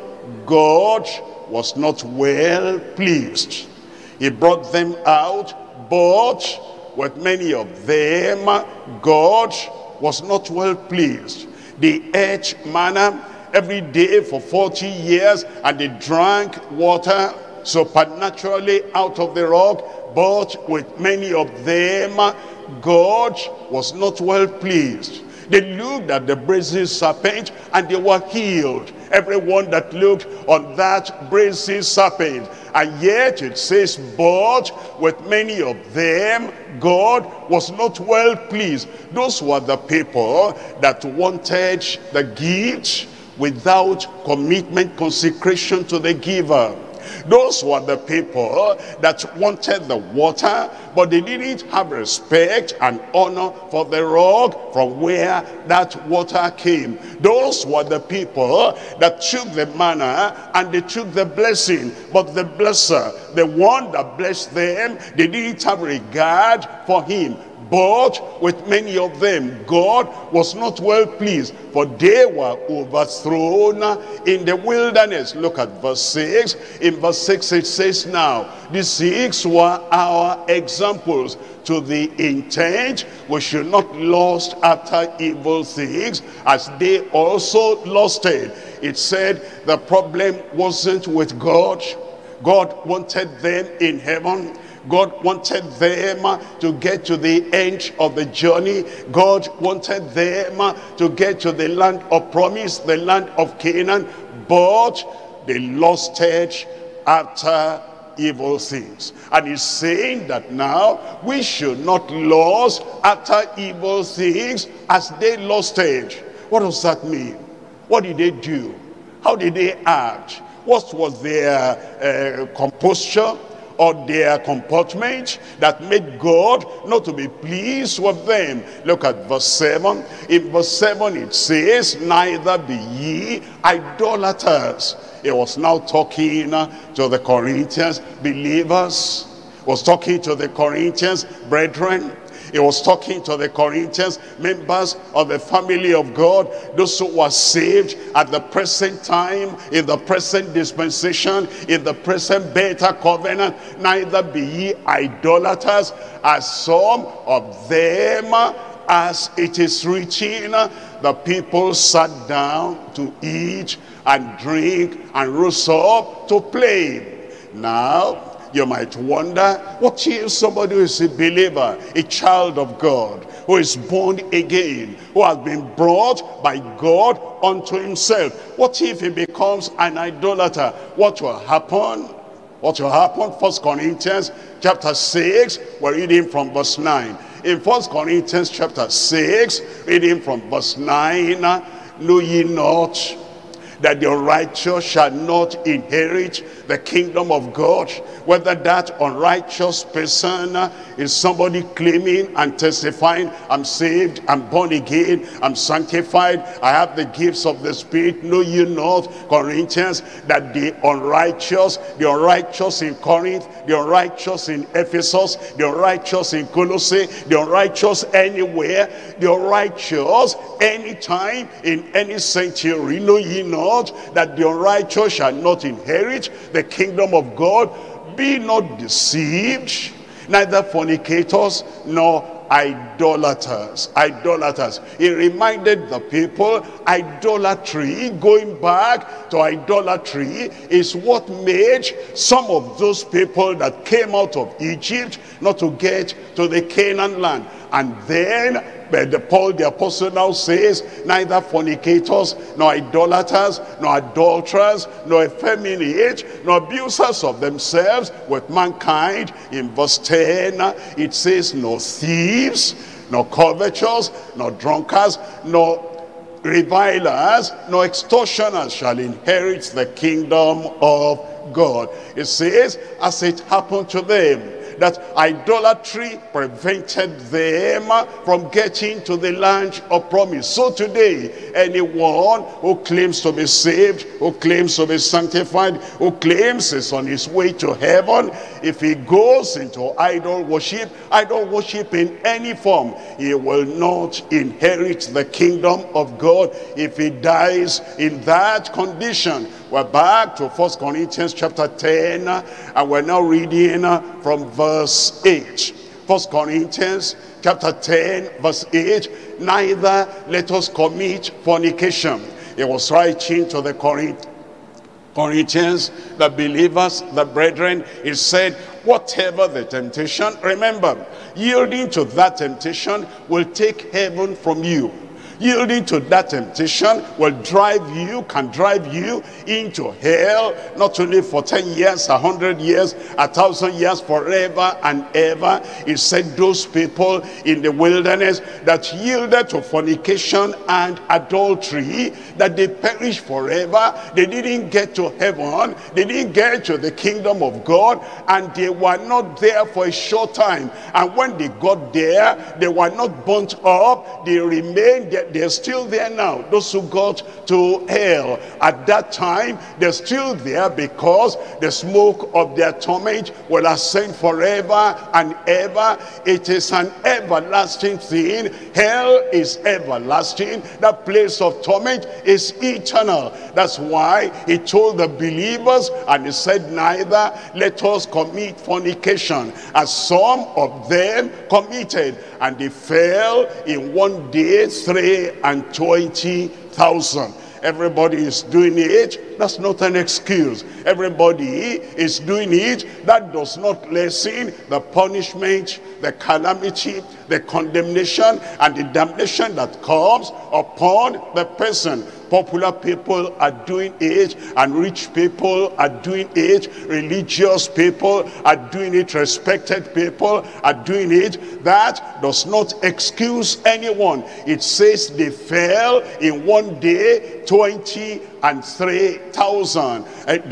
God was not well pleased. He brought them out, but with many of them, God was not well pleased. They ate manna every day for 40 years, and they drank water supernaturally out of the rock. But with many of them, God was not well pleased. They looked at the brazen serpent and they were healed. Everyone that looked on that brazen serpent. And yet it says, but with many of them, God was not well pleased. Those were the people that wanted the gift without commitment, consecration to the giver. Those were the people that wanted the water but they didn't have respect and honor for the rock from where that water came. Those were the people that took the manna and they took the blessing, but the blesser, the one that blessed them, they didn't have regard for him. But with many of them, God was not well pleased, for they were overthrown in the wilderness. Look at verse 6. In verse 6 it says, now, the 6 were our examples, to the intent we should not lust after evil things, as they also lusted. It said the problem wasn't with God. God wanted them in heaven. God wanted them to get to the end of the journey. God wanted them to get to the land of promise, the land of Canaan. But they lusted after evil things. And he's saying that now we should not lust after evil things as they lusted. What does that mean? What did they do? How did they act? What was their composture or their comportment that made God not to be pleased with them? Look at verse 7. In verse 7 it says, neither be ye idolaters. He was now talking to the Corinthians believers. He was talking to the Corinthians brethren. He was talking to the Corinthians, members of the family of God, those who were saved at the present time, in the present dispensation, in the present better covenant. Neither be ye idolaters, as some of them, as it is written, the people sat down to eat and drink and rose up to play. Now, you might wonder, what if somebody who is a believer, a child of God, who is born again, who has been brought by God unto himself? What if he becomes an idolater? What will happen? What will happen? 1 Corinthians chapter 6, we're reading from verse 9. In 1 Corinthians chapter 6, reading from verse 9, know ye not that the unrighteous shall not inherit the kingdom of God? Whether that unrighteous person is somebody claiming and testifying, I'm saved, I'm born again, I'm sanctified, I have the gifts of the Spirit. Know you not, Corinthians, that the unrighteous in Corinth, the unrighteous in Ephesus, the unrighteous in Colossae, the unrighteous anywhere, the unrighteous anytime in any century, know ye not that the unrighteous shall not inherit the kingdom of God? Be not deceived, neither fornicators nor idolaters. He reminded the people, idolatry, going back to idolatry, is what made some of those people that came out of Egypt not to get to the Canaan land. And then Paul the apostle now says, neither fornicators, nor idolaters, nor adulterers, nor effeminate, nor abusers of themselves with mankind. In verse 10, it says, nor thieves, nor covetous, nor drunkards, nor revilers, nor extortioners shall inherit the kingdom of God. It says, as it happened to them, that idolatry prevented them from getting to the land of promise. So today, anyone who claims to be saved, who claims to be sanctified, who claims is on his way to heaven, if he goes into idol worship in any form, he will not inherit the kingdom of God. If he dies in that condition, we're back to 1 Corinthians chapter 10, and we're now reading from verse 8. 1 Corinthians chapter 10, verse 8. Neither let us commit fornication. He was writing to the Corinthians, the believers, the brethren. He said, whatever the temptation, remember, yielding to that temptation will take heaven from you. Yielding to that temptation can drive you into hell, not only for 10 years, 100 years, 1,000 years, forever and ever. He said those people in the wilderness that yielded to fornication and adultery, that they perish forever. They didn't get to heaven. They didn't get to the kingdom of God, and they were not there for a short time. And when they got there, they were not burnt up. They remained there. They're still there now. Those who got to hell at that time, they're still there, because the smoke of their torment will ascend forever and ever. It is an everlasting thing. Hell is everlasting. That place of torment is eternal. That's why he told the believers, and he said, neither let us commit fornication, as some of them committed, and they fell in one day 23,000. Everybody is doing it. That's not an excuse. Everybody is doing it. That does not lessen the punishment, the calamity, the condemnation, and the damnation that comes upon the person. Popular people are doing it, and rich people are doing it, religious people are doing it, respected people are doing it. That does not excuse anyone. It says they fell in one day 23,000.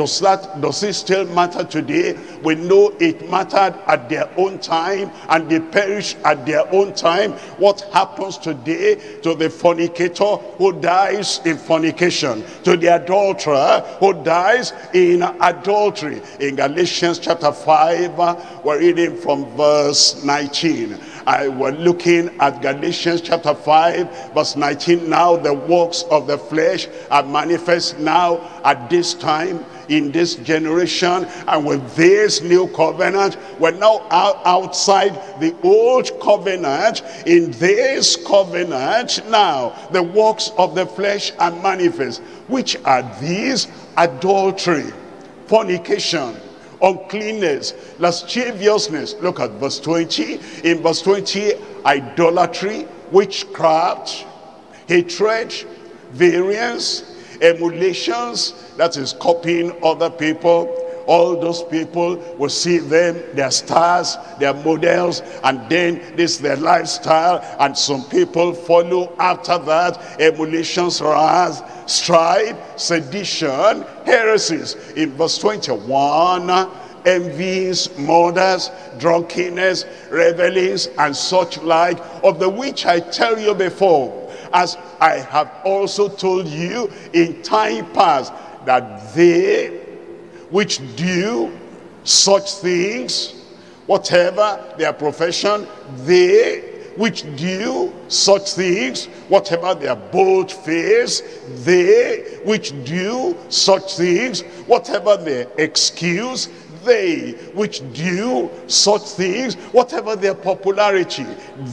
Does it still matter today? We know it mattered at their own time, and they perished at their own time. What happens today to the fornicator who dies in fornication, to the adulterer who dies in adultery? In Galatians chapter 5, we're reading from verse 19. We're looking at Galatians chapter 5, verse 19. Now the works of the flesh are manifest now at this time, in this generation, and with this new covenant. We're now outside the old covenant. In this covenant now, the works of the flesh are manifest. Which are these? Adultery, fornication, uncleanness, lasciviousness. Look at verse 20. In verse 20, idolatry, witchcraft, hatred, variance, emulations, that is copying other people. All those people will see them, their stars, their models, and then this is their lifestyle, and some people follow after that. Emulations, wrath, strife, sedition, heresies. In verse 21, envies, murders, drunkenness, revelings, and such like, of the which I tell you before, as I have also told you in time past, that they which do such things, whatever their profession, they which do such things, whatever their bold face, they which do such things, whatever their excuse, they which do such things, whatever their popularity,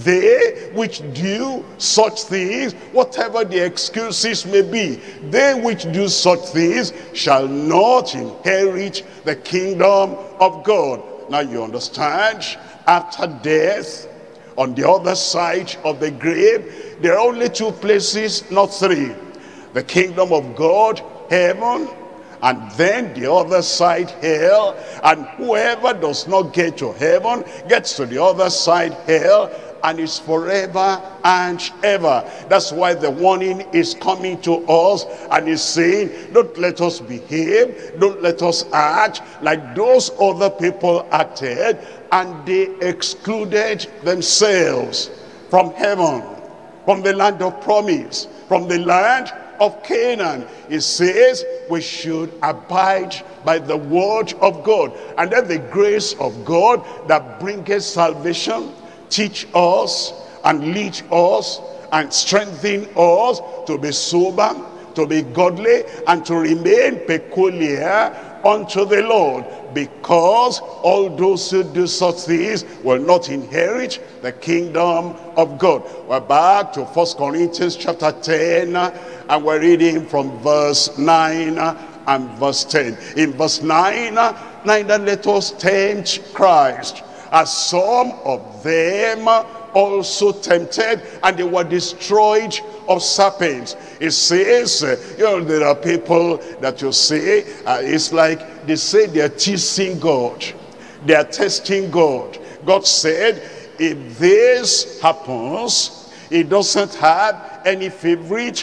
they which do such things, whatever their excuses may be, they which do such things shall not inherit the kingdom of God. Now you understand, after death, on the other side of the grave, there are only two places, not three. The kingdom of God, heaven, and then the other side, hell. And whoever does not get to heaven gets to the other side, hell, and is forever and ever. That's why the warning is coming to us, and is saying, don't let us behave, don't let us act like those other people acted, and they excluded themselves from heaven, from the land of promise, from the land of Canaan. It says we should abide by the word of God, and then the grace of God that bringeth salvation teach us and lead us and strengthen us to be sober, to be godly, and to remain peculiar unto the Lord, because all those who do such things will not inherit the kingdom of God. We're back to 1 Corinthians chapter 10, and we're reading from verse 9 and verse 10. In verse 9, neither let us tempt Christ, as some of them also tempted, and they were destroyed of serpents. It says, there are people that you say, it's like they say they're teasing God. They are testing God. God said, if this happens, it doesn't have any favorite.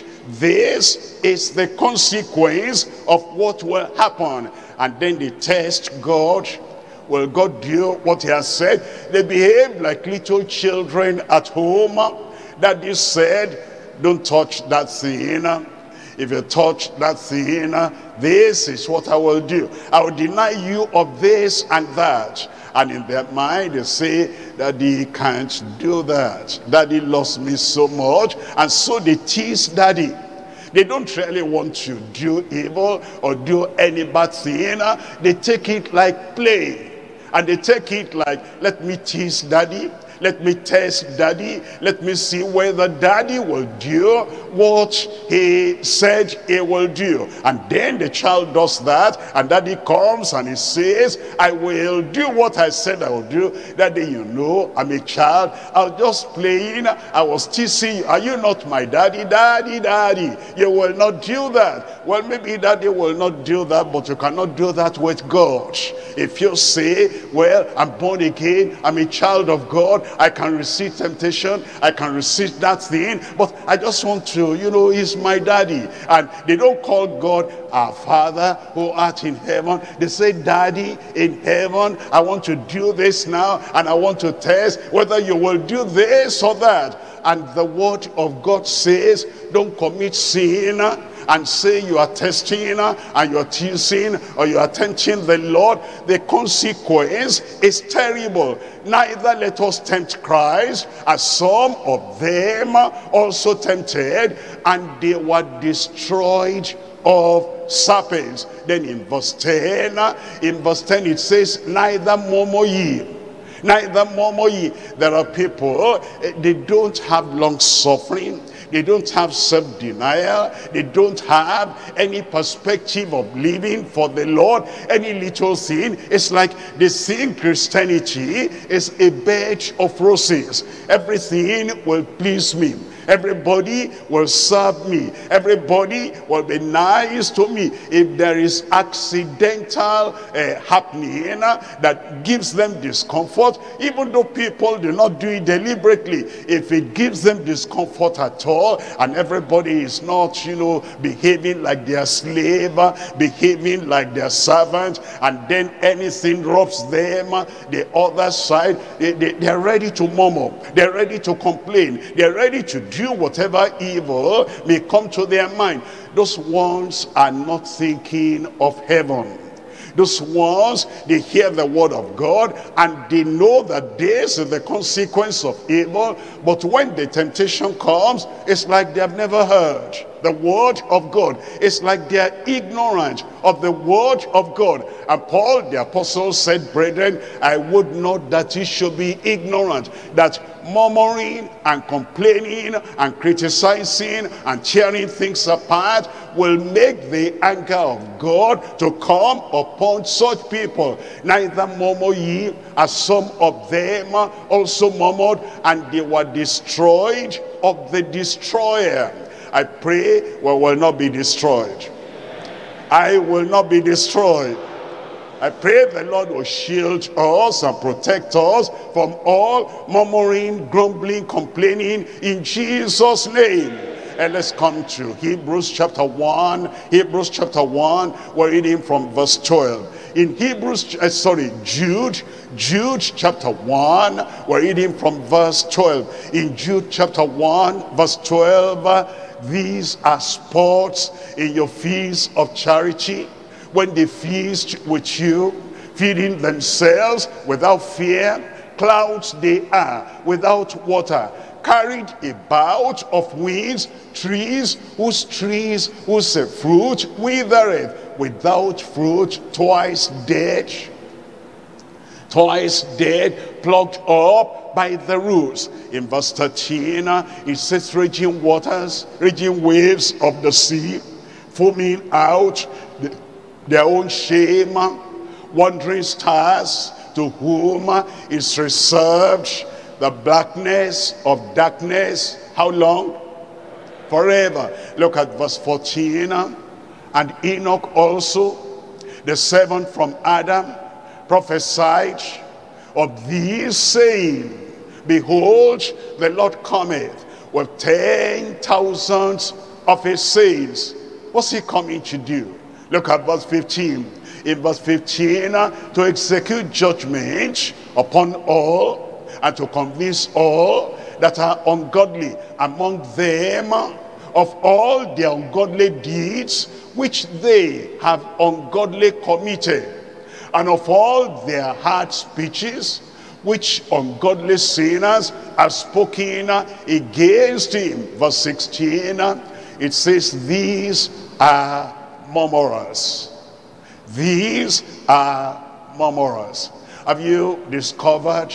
This is the consequence of what will happen. And then they test God. Will God do what he has said? They behave like little children at home. Daddy said, don't touch that thing. If you touch that thing, this is what I will do. I will deny you of this and that. And in their mind, they say, Daddy can't do that. Daddy loves me so much. And so they tease Daddy. They don't really want to do evil or do any bad thing. They take it like play. And they take it like, let me tease Daddy. Let me test Daddy. Let me see whether Daddy will do what he said he will do. And then the child does that, and Daddy comes and he says, I will do what I said I will do. Daddy, you know, I'm a child. I was just playing. I was teasing you. Are you not my daddy? Daddy, Daddy, you will not do that. Well, maybe Daddy will not do that, but you cannot do that with God. If you say, well, I'm born again, I'm a child of God, I can resist temptation, I can resist that thing, but I just want to, he's my daddy. And they don't call God our Father who art in heaven. They say, Daddy in heaven, I want to do this now, and I want to test whether you will do this or that. And the word of God says, don't commit sin and say you are testing and you are teasing or you are tempting the Lord. The consequence is terrible. Neither let us tempt Christ, as some of them also tempted, and they were destroyed of serpents. Then in verse 10 it says, neither murmur ye. Neither murmur ye. There are people, they don't have long suffering. They don't have self-denial. They don't have any perspective of living for the Lord. Any little thing. It's like they think Christianity is a bed of roses. Everything will please me. Everybody will serve me. Everybody will be nice to me. If there is accidental happening that gives them discomfort, even though people do not do it deliberately, if it gives them discomfort at all, and everybody is not, behaving like their slave, behaving like their servant, and then anything robs them, the other side, they're ready to murmur. They're ready to complain. They're ready to do whatever evil may come to their mind. Those ones are not thinking of heaven. Those ones, they hear the word of God and they know that this is the consequence of evil, but when the temptation comes, it's like they have never heard the word of God. It's like they are ignorant of the word of God. And Paul the apostle said, brethren, I would not that you should be ignorant, that murmuring and complaining and criticizing and tearing things apart will make the anger of God to come upon such people. Neither murmur ye, as some of them also murmured, and they were destroyed of the destroyer. I pray we will not be destroyed. I will not be destroyed. I pray the Lord will shield us and protect us from all murmuring, grumbling, complaining in Jesus' name. And let's come to Hebrews chapter 1. Hebrews chapter 1, we're reading from verse 12. In Jude chapter 1, we're reading from verse 12. In Jude chapter 1, verse 12, these are sports in your feast of charity, when they feast with you, feeding themselves without fear. Clouds they are, without water, carried about of winds, trees whose fruit withereth, without fruit, twice dead, plucked up by the roots. In verse 13, it says, raging waters, raging waves of the sea, foaming out their own shame, wandering stars, to whom is reserved the blackness of darkness. How long? Forever. Look at verse 14. And Enoch also, the seventh from Adam, prophesied of these, saying, Behold, the Lord cometh with 10,000 of his saints. What's he coming to do? Look at verse 15. In verse 15, to execute judgment upon all, and to convince all that are ungodly among them of all their ungodly deeds which they have ungodly committed, and of all their hard speeches which ungodly sinners have spoken against him. Verse 16, it says, these are murmurers. These are murmurers. Have you discovered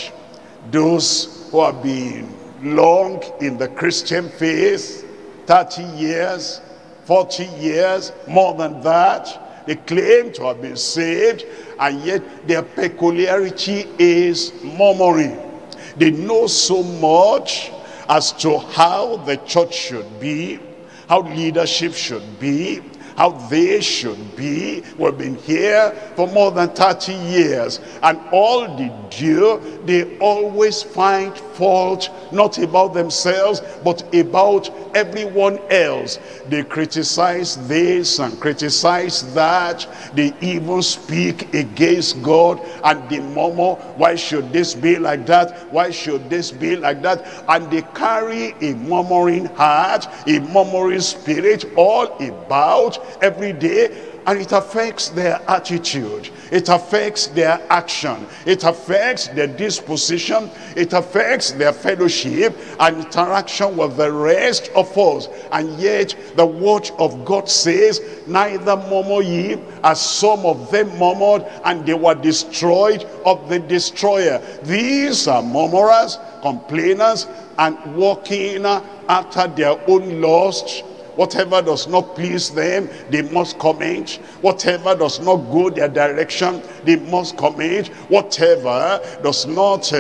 those who have been long in the Christian faith, 30 years, 40 years, more than that? They claim to have been saved, and yet their peculiarity is murmuring. They know so much as to how the church should be, how leadership should be, how they should be. We've been here for more than 30 years, and all they do, they always find fault, not about themselves, but about everyone else. They criticize this and criticize that. They even speak against God, and they murmur, why should this be like that? Why should this be like that? And they carry a murmuring heart, a murmuring spirit all about every day, and it affects their attitude, it affects their action, it affects their disposition, it affects their fellowship and interaction with the rest of us. And yet the word of God says, neither murmur ye, as some of them murmured, and they were destroyed of the destroyer. These are murmurers, complainers, and walking after their own lust. Whatever does not please them, they must comment. Whatever does not go their direction, they must comment. Whatever does not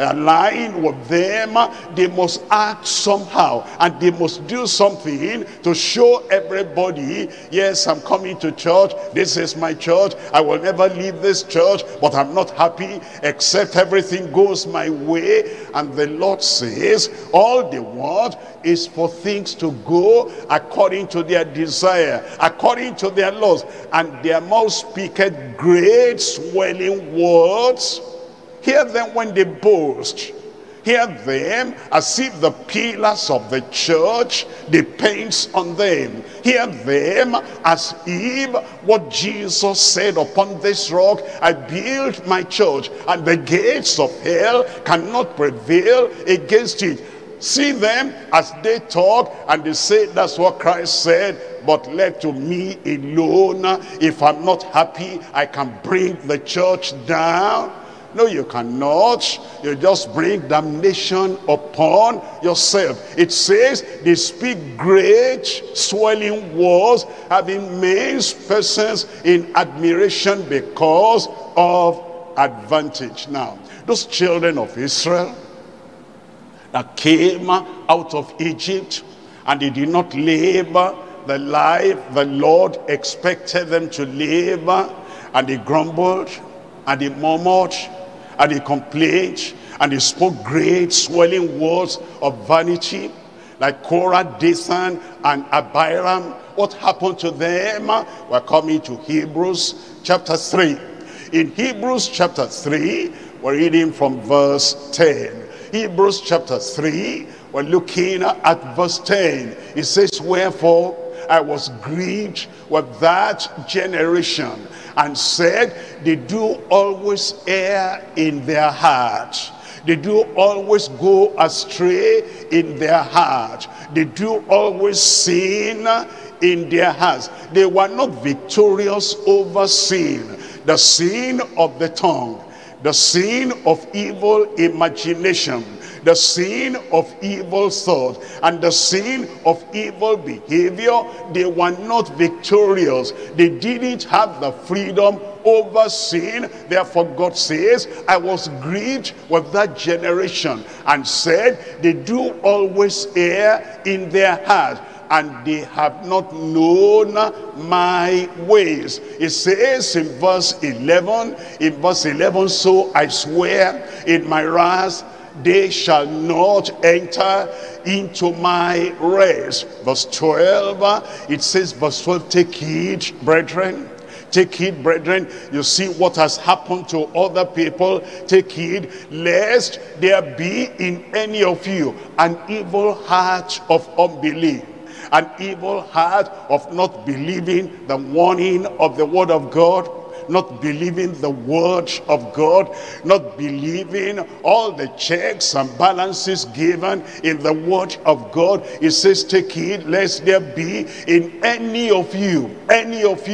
align with them, they must act somehow, and they must do something to show everybody, yes, I'm coming to church, this is my church, I will never leave this church, but I'm not happy except everything goes my way. And the Lord says, all they want is for things to go according to their desire, according to their laws, and their mouth speaketh great swelling words. Hear them when they boast. Hear them as if the pillars of the church depends on them. Hear them as if what Jesus said, upon this rock I build my church, and the gates of hell cannot prevail against it. See them as they talk, and they say that's what Christ said, but left to me alone, if I'm not happy, I can bring the church down. No, you cannot. You just bring damnation upon yourself. It says they speak great swelling words, having many persons in admiration because of advantage. Now, those children of Israel that came out of Egypt, and they did not live the life the Lord expected them to live, and they grumbled, and they murmured, and they complained, and they spoke great swelling words of vanity, like Korah, Dathan, and Abiram. What happened to them? We're coming to Hebrews chapter 3. In Hebrews chapter 3, we're reading from verse 10. Hebrews chapter 3, we're looking at verse 10. It says, wherefore I was grieved with that generation, and said, they do always err in their heart. They do always go astray in their heart. They do always sin in their hearts. They were not victorious over sin. The sin of the tongue, the sin of evil imagination, the sin of evil thought, and the sin of evil behavior. They were not victorious. They didn't have the freedom over sin. Therefore God says, I was grieved with that generation, and said, they do always err in their heart, and they have not known my ways. It says in verse 11, so I swear in my wrath, they shall not enter into my rest. Verse 12, it says, verse 12, take heed, brethren. Take heed, brethren. You see what has happened to other people. Take heed, lest there be in any of you an evil heart of unbelief, an evil heart of not believing the warning of the word of God, not believing the word of God, not believing all the checks and balances given in the word of God. It says, take heed lest there be in any of you, an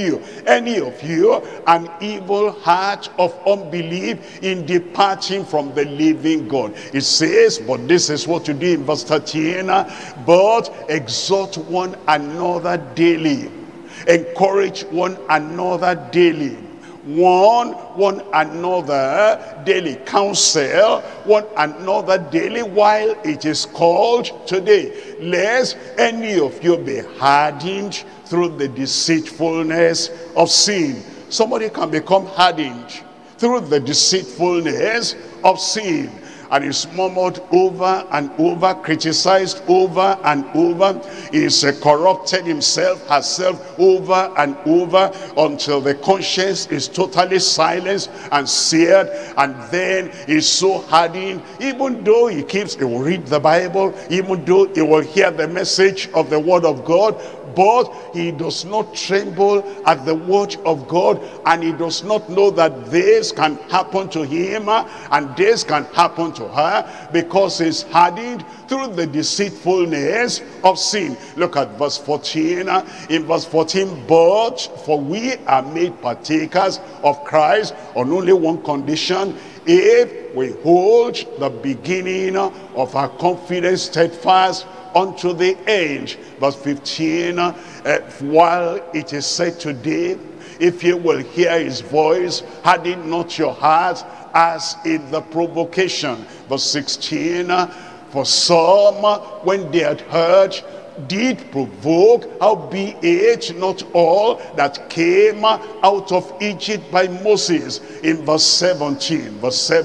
evil heart of unbelief in departing from the living God. It says, but this is what you do in verse 13, but exhort one another daily, encourage one another daily, warn one another daily, counsel one another daily while it is called today, lest any of you be hardened through the deceitfulness of sin. Somebody can become hardened through the deceitfulness of sin, and is murmured over and over, criticized over and over, is corrupted himself, herself over and over, until the conscience is totally silenced and seared, and then is so hardened, even though he will read the Bible, even though he will hear the message of the word of God, but he does not tremble at the word of God, and he does not know that this can happen to him and this can happen to her, because he's hardened through the deceitfulness of sin. Look at verse 14. In verse 14, but for we are made partakers of Christ on only one condition, if we hold the beginning of our confidence steadfast unto the end. Verse 15, while it is said today, if you will hear his voice, harden not your heart as in the provocation. Verse 16, for some, when they had heard, did provoke, howbeit not all that came out of Egypt by Moses. In verse 17,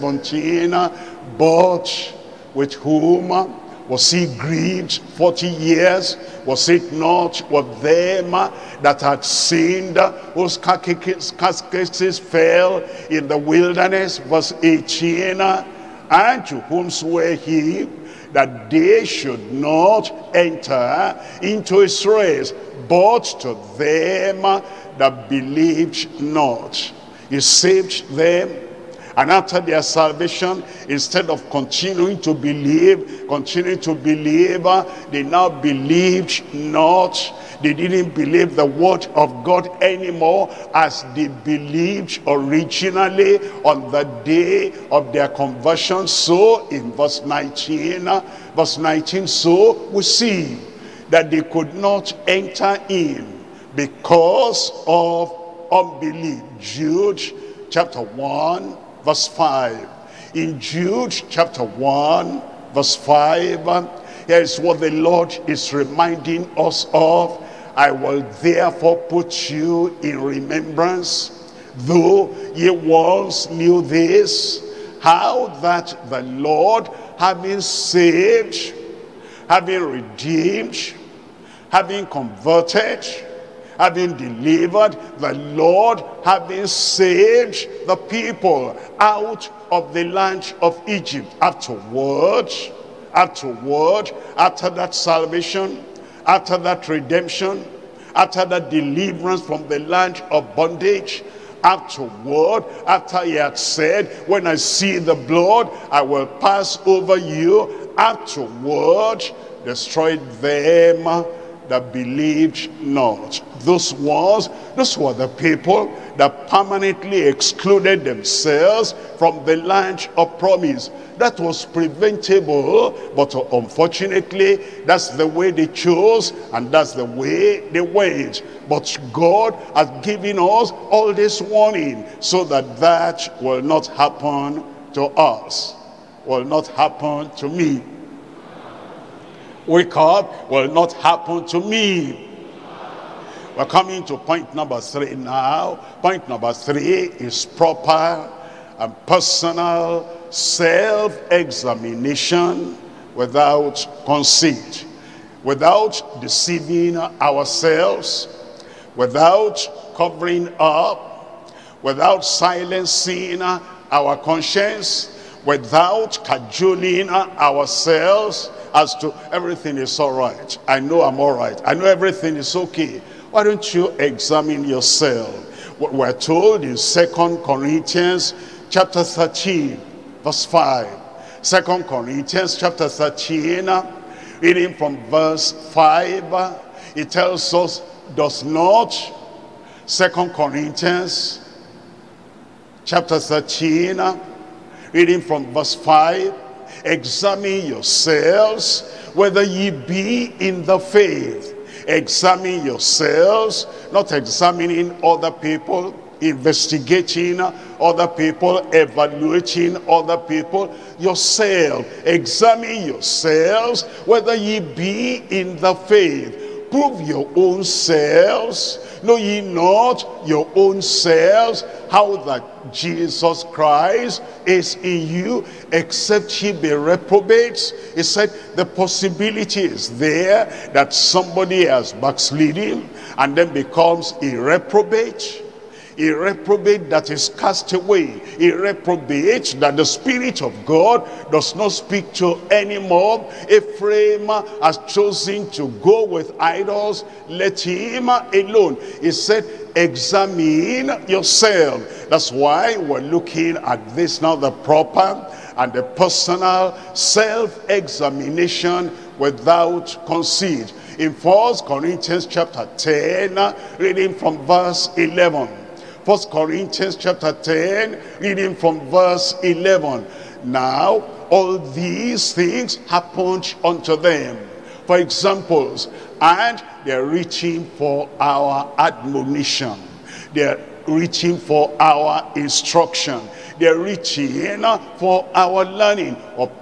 but with whom was he grieved 40 years? Was it not with them that had sinned, whose carcasses fell in the wilderness? Verse 18, and to whom sware he that they should not enter into his rest, but to them that believed not. He saved them, and after their salvation, instead of continuing to believe, they now believed not. They didn't believe the word of God anymore as they believed originally on the day of their conversion. So in verse 19, so we see that they could not enter in because of unbelief. Jude chapter 1 verse 5. In Jude chapter 1 verse 5, here is what the Lord is reminding us of. I will therefore put you in remembrance, though ye once knew this, how that the Lord, having saved, having redeemed, having converted, having delivered, the Lord having saved the people out of the land of Egypt. Afterward, after that salvation, after that redemption, after that deliverance from the land of bondage, afterward, after he had said, when I see the blood, I will pass over you, afterward, destroyed them that believed not. Those were the people that permanently excluded themselves from the land of promise. That was preventable, but unfortunately, that's the way they chose, and that's the way they went. But God has given us all this warning so that that will not happen to us, will not happen to me. Wake up will not happen to me. We're coming to point number 3 now. Point number 3 is proper and personal self-examination without conceit, without deceiving ourselves, without covering up, without silencing our conscience, without cajoling ourselves as to everything is all right. I know I'm all right. I know everything is okay. Why don't you examine yourself? We're told in 2 Corinthians chapter 13, verse 5. 2 Corinthians chapter 13, reading from verse 5, it tells us, does not 2 Corinthians chapter 13, reading from verse 5, examine yourselves whether ye be in the faith. Examine yourselves, not examining other people, investigating other people, evaluating other people. Yourself, examine yourselves whether ye be in the faith. Prove your own selves. Know ye not your own selves how that Jesus Christ is in you, except he be reprobates? He said the possibility is there that somebody has backsliding and then becomes a reprobate. A reprobate that is cast away. A reprobate that the Spirit of God does not speak to anymore. Ephraim has chosen to go with idols. Let him alone. He said, examine yourself. That's why we're looking at this now, the proper and the personal self-examination without conceit. In 1 Corinthians chapter 10, reading from verse 11. 1 Corinthians chapter 10, reading from verse 11. Now, all these things happened unto them for examples, and they're reaching for our admonition. They're reaching for our instruction. They're reaching for our learning,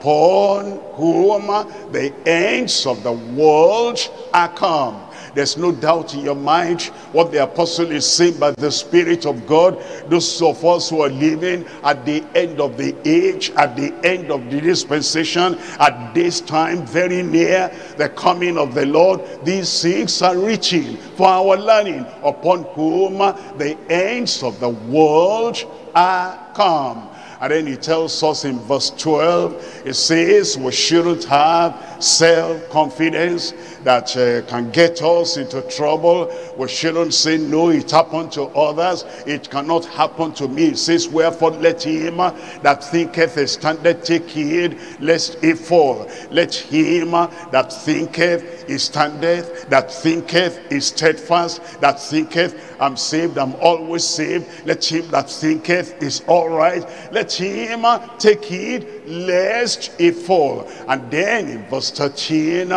upon whom the ends of the world are come. There's no doubt in your mind what the apostle is saying by the Spirit of God. Those of us who are living at the end of the age, at the end of the dispensation, at this time very near the coming of the Lord, these things are reaching for our learning, upon whom the ends of the world are come. And then he tells us in verse 12, it says we shouldn't have self-confidence that can get us into trouble. We shouldn't say, no, it happened to others, it cannot happen to me. It says, wherefore let him that thinketh he standeth take heed lest he fall. Let him that thinketh he standeth, that thinketh is steadfast, that thinketh I'm saved, I'm always saved. Let him that thinketh is all right, let him take heed lest he fall. And then in verse 13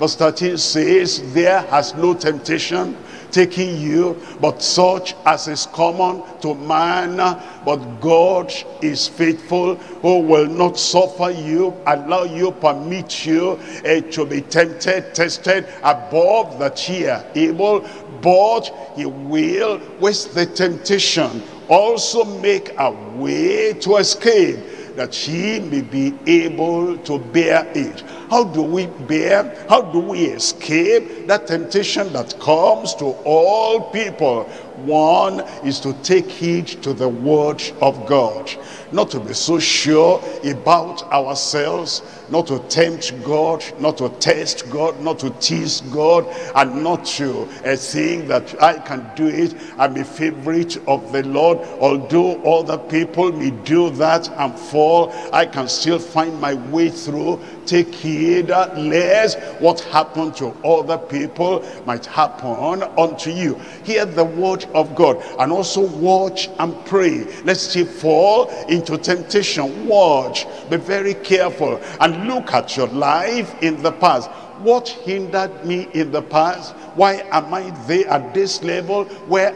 says, there has no temptation taking you but such as is common to man, but God is faithful, who will not suffer you, allow you, permit you to be tempted, tested above that ye are able, but he will with the temptation also make a way to escape, that he may be able to bear it. How do we bear? How do we escape that temptation that comes to all people? One is to take heed to the word of God. Not to be so sure about ourselves, not to tempt God, not to test God, not to tease God, and not to think that I can do it. I'm a favorite of the Lord. Although other people may do that and fall, I can still find my way through. Take heed lest what happened to other people might happen unto you. Hear the word of God, and also watch and pray lest ye fall into temptation. Watch, be very careful, and look at your life in the past. What hindered me in the past? Why am I there at this level? Where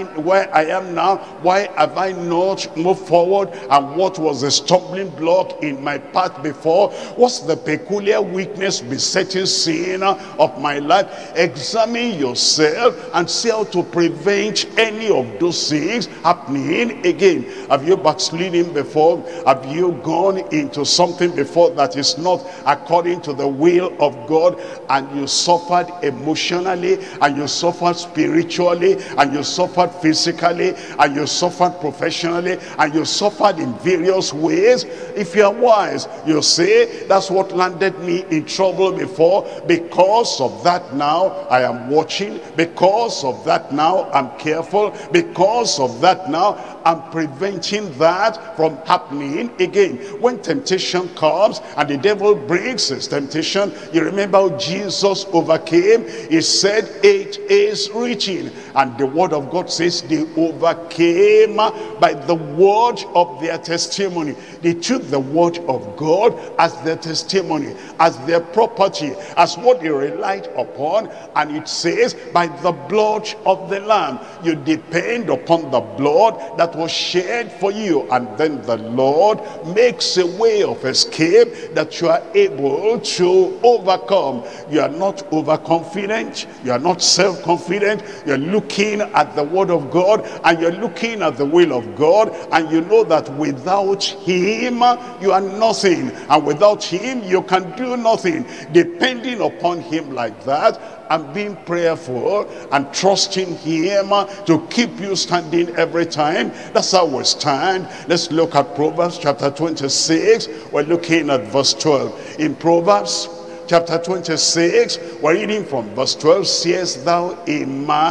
I am now? Why have I not moved forward? And what was the stumbling block in my path before? What's the peculiar weakness besetting sin of my life? Examine yourself and see how to prevent any of those things happening again. Have you backslidden before? Have you gone into something before that is not according to the will of God, and you suffered emotionally, and you suffered spiritually, and you suffered physically, and you suffered professionally, and you suffered in various ways? If you are wise, you say, that's what landed me in trouble before. Because of that now I am watching. Because of that now I'm careful. Because of that now I'm preventing that from happening again. When temptation comes and the devil brings his temptation, you remember how Jesus overcame. He said, it is written. And the word of God says they overcame by the word of their testimony. They took the word of God as their testimony, as their property, as what they relied upon. And it says, by the blood of the Lamb. You depend upon the blood that was shed for you, and then the Lord makes a way of escape that you are able to overcome. You are not overconfident, you are not self-confident. You're looking at the word of God, and you're looking at the will of God, and you know that without him you are nothing, and without him you can do nothing. Depending upon him like that, and being prayerful and trusting him to keep you standing every time. That's how we stand. Let's look at Proverbs chapter 26. We're looking at verse 12. In Proverbs chapter 26, we're reading from verse 12. Seest thou a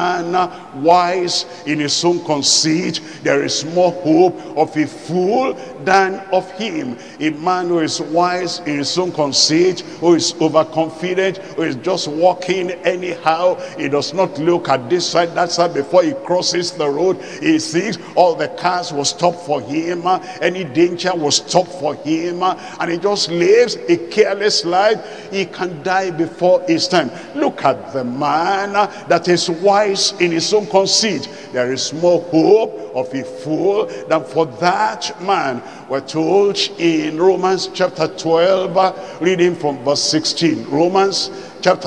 man wise in his own conceit? There is more hope of a fool than of him. A man who is wise in his own conceit, who is overconfident, who is just walking anyhow. He does not look at this side, that side before he crosses the road. He thinks all the cars will stop for him, any danger will stop for him, and he just lives a careless life. He can die before his time. Look at the man that is wise in his own conceit. There is more hope of a fool than for that man. We're told in Romans chapter 12, reading from verse 16. Romans chapter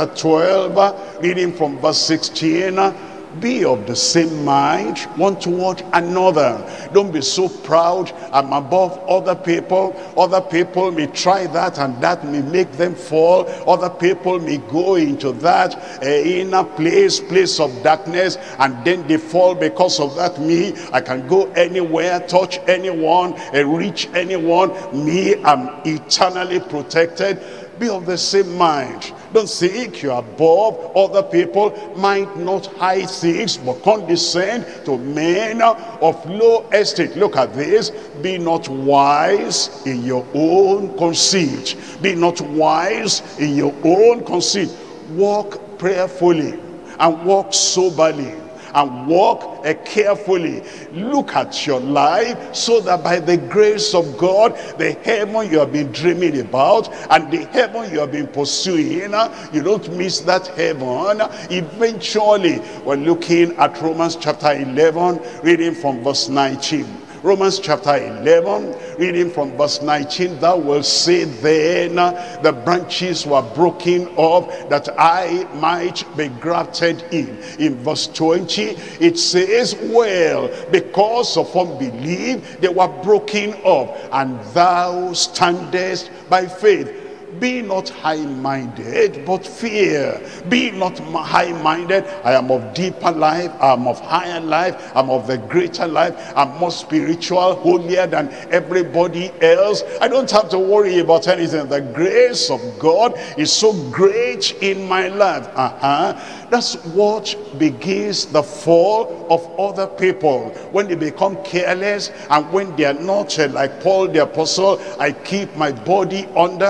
12, reading from verse 16. Be of the same mind one toward another. Don't be so proud, I'm above other people. Other people may try that, and that may make them fall. Other people may go into that inner place of darkness, and then they fall because of that. Me, I can go anywhere, touch anyone, reach anyone. Me, I'm eternally protected. Be of the same mind. Don't think you're above other people. Mind not high things, but condescend to men of low estate. Look at this. Be not wise in your own conceit. Be not wise in your own conceit. Walk prayerfully, and walk soberly, and walk carefully. Look at your life, so that by the grace of God, the heaven you have been dreaming about, and the heaven you have been pursuing, you don't miss that heaven. Eventually, we're looking at Romans chapter 11, reading from verse 19. Romans chapter 11, reading from verse 19. Thou wilt say then, the branches were broken off that I might be grafted in. In verse 20, it says, well, because of unbelief they were broken off, and thou standest by faith. Be not high-minded, but fear. Be not high-minded. I am of deeper life, I am of higher life, I'm of the greater life, I'm more spiritual, holier than everybody else. I don't have to worry about anything. The grace of God is so great in my life. That's what begins the fall of other people. When they become careless, and when they are not like Paul the apostle, I keep my body under, I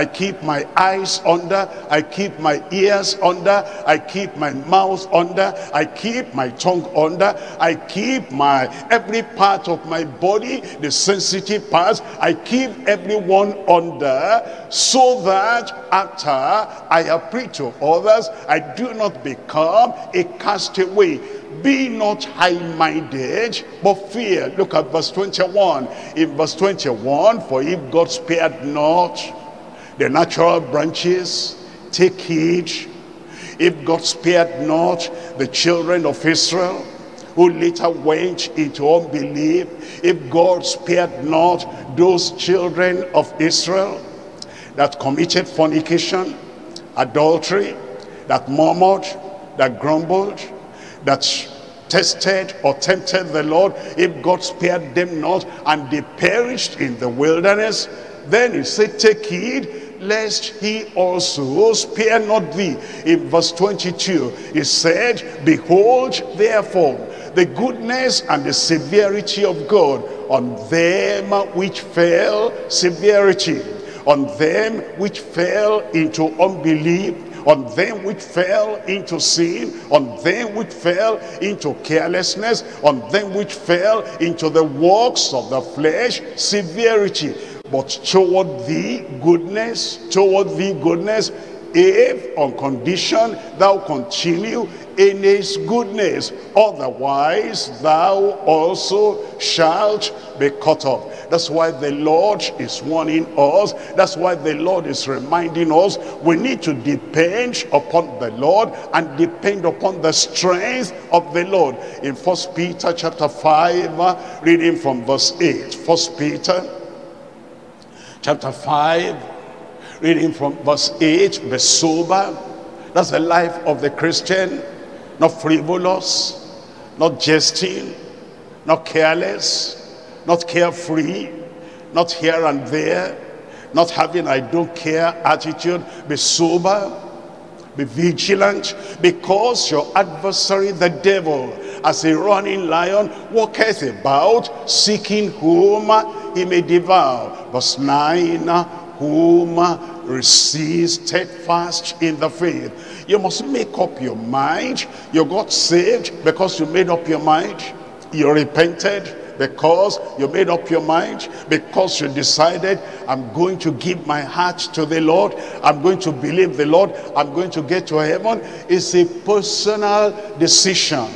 keep my eyes under, I keep my ears under, I keep my mouth under, I keep my tongue under, I keep my every part of my body, the sensitive parts, I keep everyone under, so that after I have preached to others, I do not become a castaway. Be not high-minded, but fear. Look at verse 21. In verse 21, for if God spared not the natural branches, take heed. If God spared not the children of Israel, who later went into unbelief, if God spared not those children of Israel that committed fornication, adultery, that murmured, that grumbled, that tested or tempted the Lord, if God spared them not and they perished in the wilderness, then he said, take heed lest he also spare not thee. In verse 22, he said, behold therefore the goodness and the severity of God on them which fell, severity, on them which fell into unbelief, on them which fell into sin, on them which fell into carelessness, on them which fell into the works of the flesh, severity. But toward thee goodness, if on condition thou continue in his goodness, otherwise thou also shalt be cut off. That's why the Lord is warning us. That's why the Lord is reminding us we need to depend upon the Lord and depend upon the strength of the Lord. In 1 Peter chapter 5, reading from verse 8. 1 Peter chapter 5, reading from verse 8, be sober. That's the life of the Christian. Not frivolous, not jesting, not careless, not carefree, not here and there, not having I don't care attitude. Be sober, be vigilant, because your adversary the devil, as a running lion, walketh about, seeking whom he may devour. Verse 9, whom resist steadfast in the faith. You must make up your mind. You got saved because you made up your mind. You repented because you made up your mind, because you decided, I'm going to give my heart to the Lord, I'm going to believe the Lord, I'm going to get to heaven. It's a personal decision.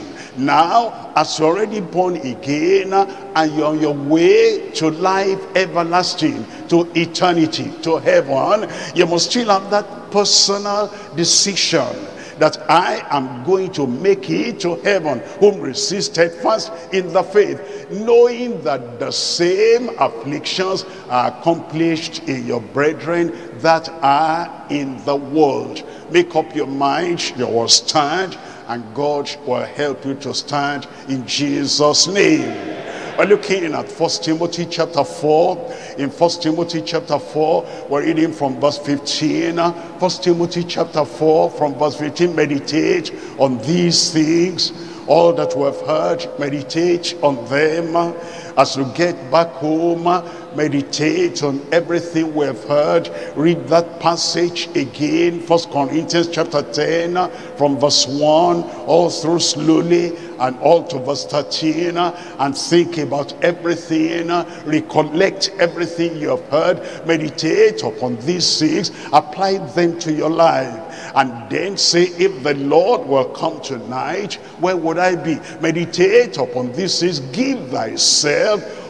Now, as you're already born again and you're on your way to life everlasting, to eternity, to heaven, you must still have that personal decision that I am going to make it to heaven, whom resisted fast in the faith, knowing that the same afflictions are accomplished in your brethren that are in the world. Make up your mind, you will stand, and God will help you to stand in Jesus' name. We're looking at 1 Timothy chapter 4. In 1 Timothy chapter 4, we're reading from verse 15. 1 Timothy chapter 4 from verse 15. Meditate on these things, all that we have heard, meditate on them. As we get back home, meditate on everything we have heard. Read that passage again, 1 Corinthians chapter 10, from verse 1, all through slowly, and all to verse 13, and think about everything, recollect everything you have heard, meditate upon these things, apply them to your life, and then say, if the Lord will come tonight, where would I be? Meditate upon these things, give thyself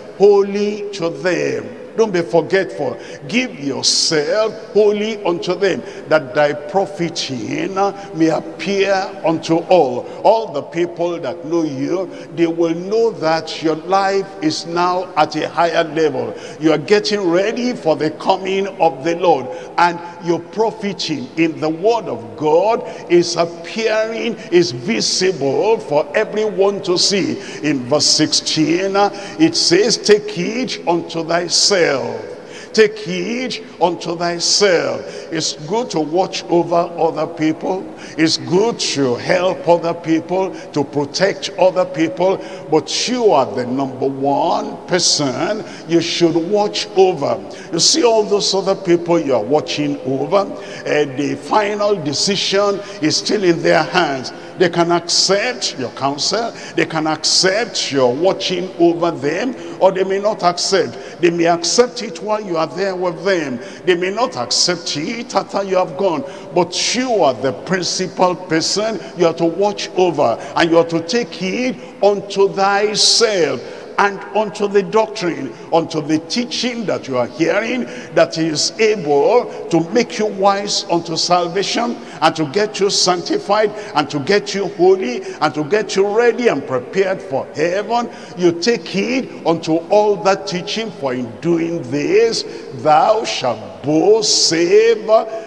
wholly to them. Don't be forgetful. Give yourself wholly unto them, that thy profiting may appear unto all. All the people that know you, they will know that your life is now at a higher level. You are getting ready for the coming of the Lord, and your profiting in the word of God is appearing, is visible for everyone to see. In verse 16, it says, take heed unto thyself. Take heed unto thyself. It's good to watch over other people. It's good to help other people, to protect other people. But you are the number one person you should watch over. You see all those other people you are watching over, the final decision is still in their hands. They can accept your counsel, they can accept your watching over them, or they may not accept. They may accept it while you are there with them. They may not accept it after you have gone. But you are the principal person you are to watch over, and you are to take heed unto thyself and unto the doctrine, unto the teaching that you are hearing, that is able to make you wise unto salvation, and to get you sanctified, and to get you holy, and to get you ready and prepared for heaven. You take heed unto all that teaching, for in doing this thou shalt both save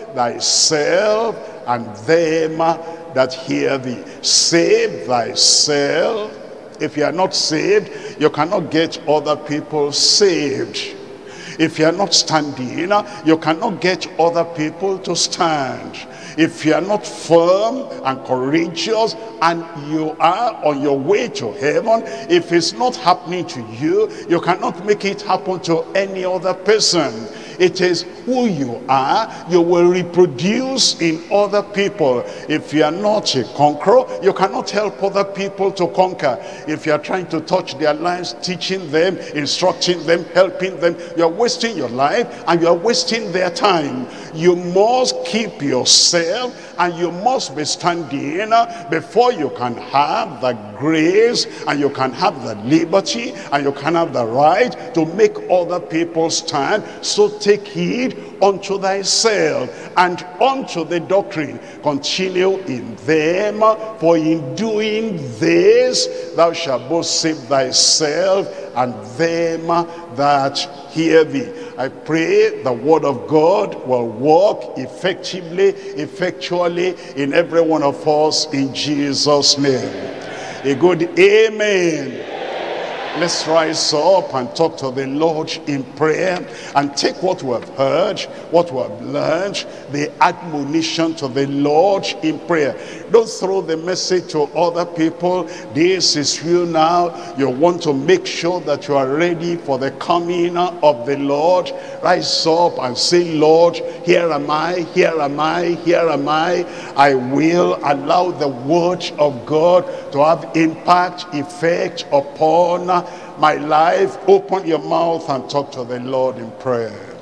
thyself and them that hear thee. Save thyself. If you are not saved, you cannot get other people saved. If you are not standing, you cannot get other people to stand. If you are not firm and courageous and you are on your way to heaven, if it's not happening to you, you cannot make it happen to any other person. It is who you are, you will reproduce in other people. If you are not a conqueror, you cannot help other people to conquer. If you are trying to touch their lives, teaching them, instructing them, helping them, you are wasting your life and you are wasting their time. You must keep yourself, and you must be standing before you can have the grace, and you can have the liberty, and you can have the right to make other people stand. So take heed unto thyself and unto the doctrine. Continue in them, for in doing this thou shalt both save thyself and them that hear thee. I pray the word of God will work effectively, effectually in every one of us, in Jesus' name. A good amen. Let's rise up and talk to the Lord in prayer, and take what we have heard, what we have learned, the admonition to the Lord in prayer. Don't throw the message to other people. This is you now. You want to make sure that you are ready for the coming of the Lord. Rise up and say, Lord, here am I, here am I, here am I. I will allow the word of God to have impact, effect upon my life. Open your mouth and talk to the Lord in prayer.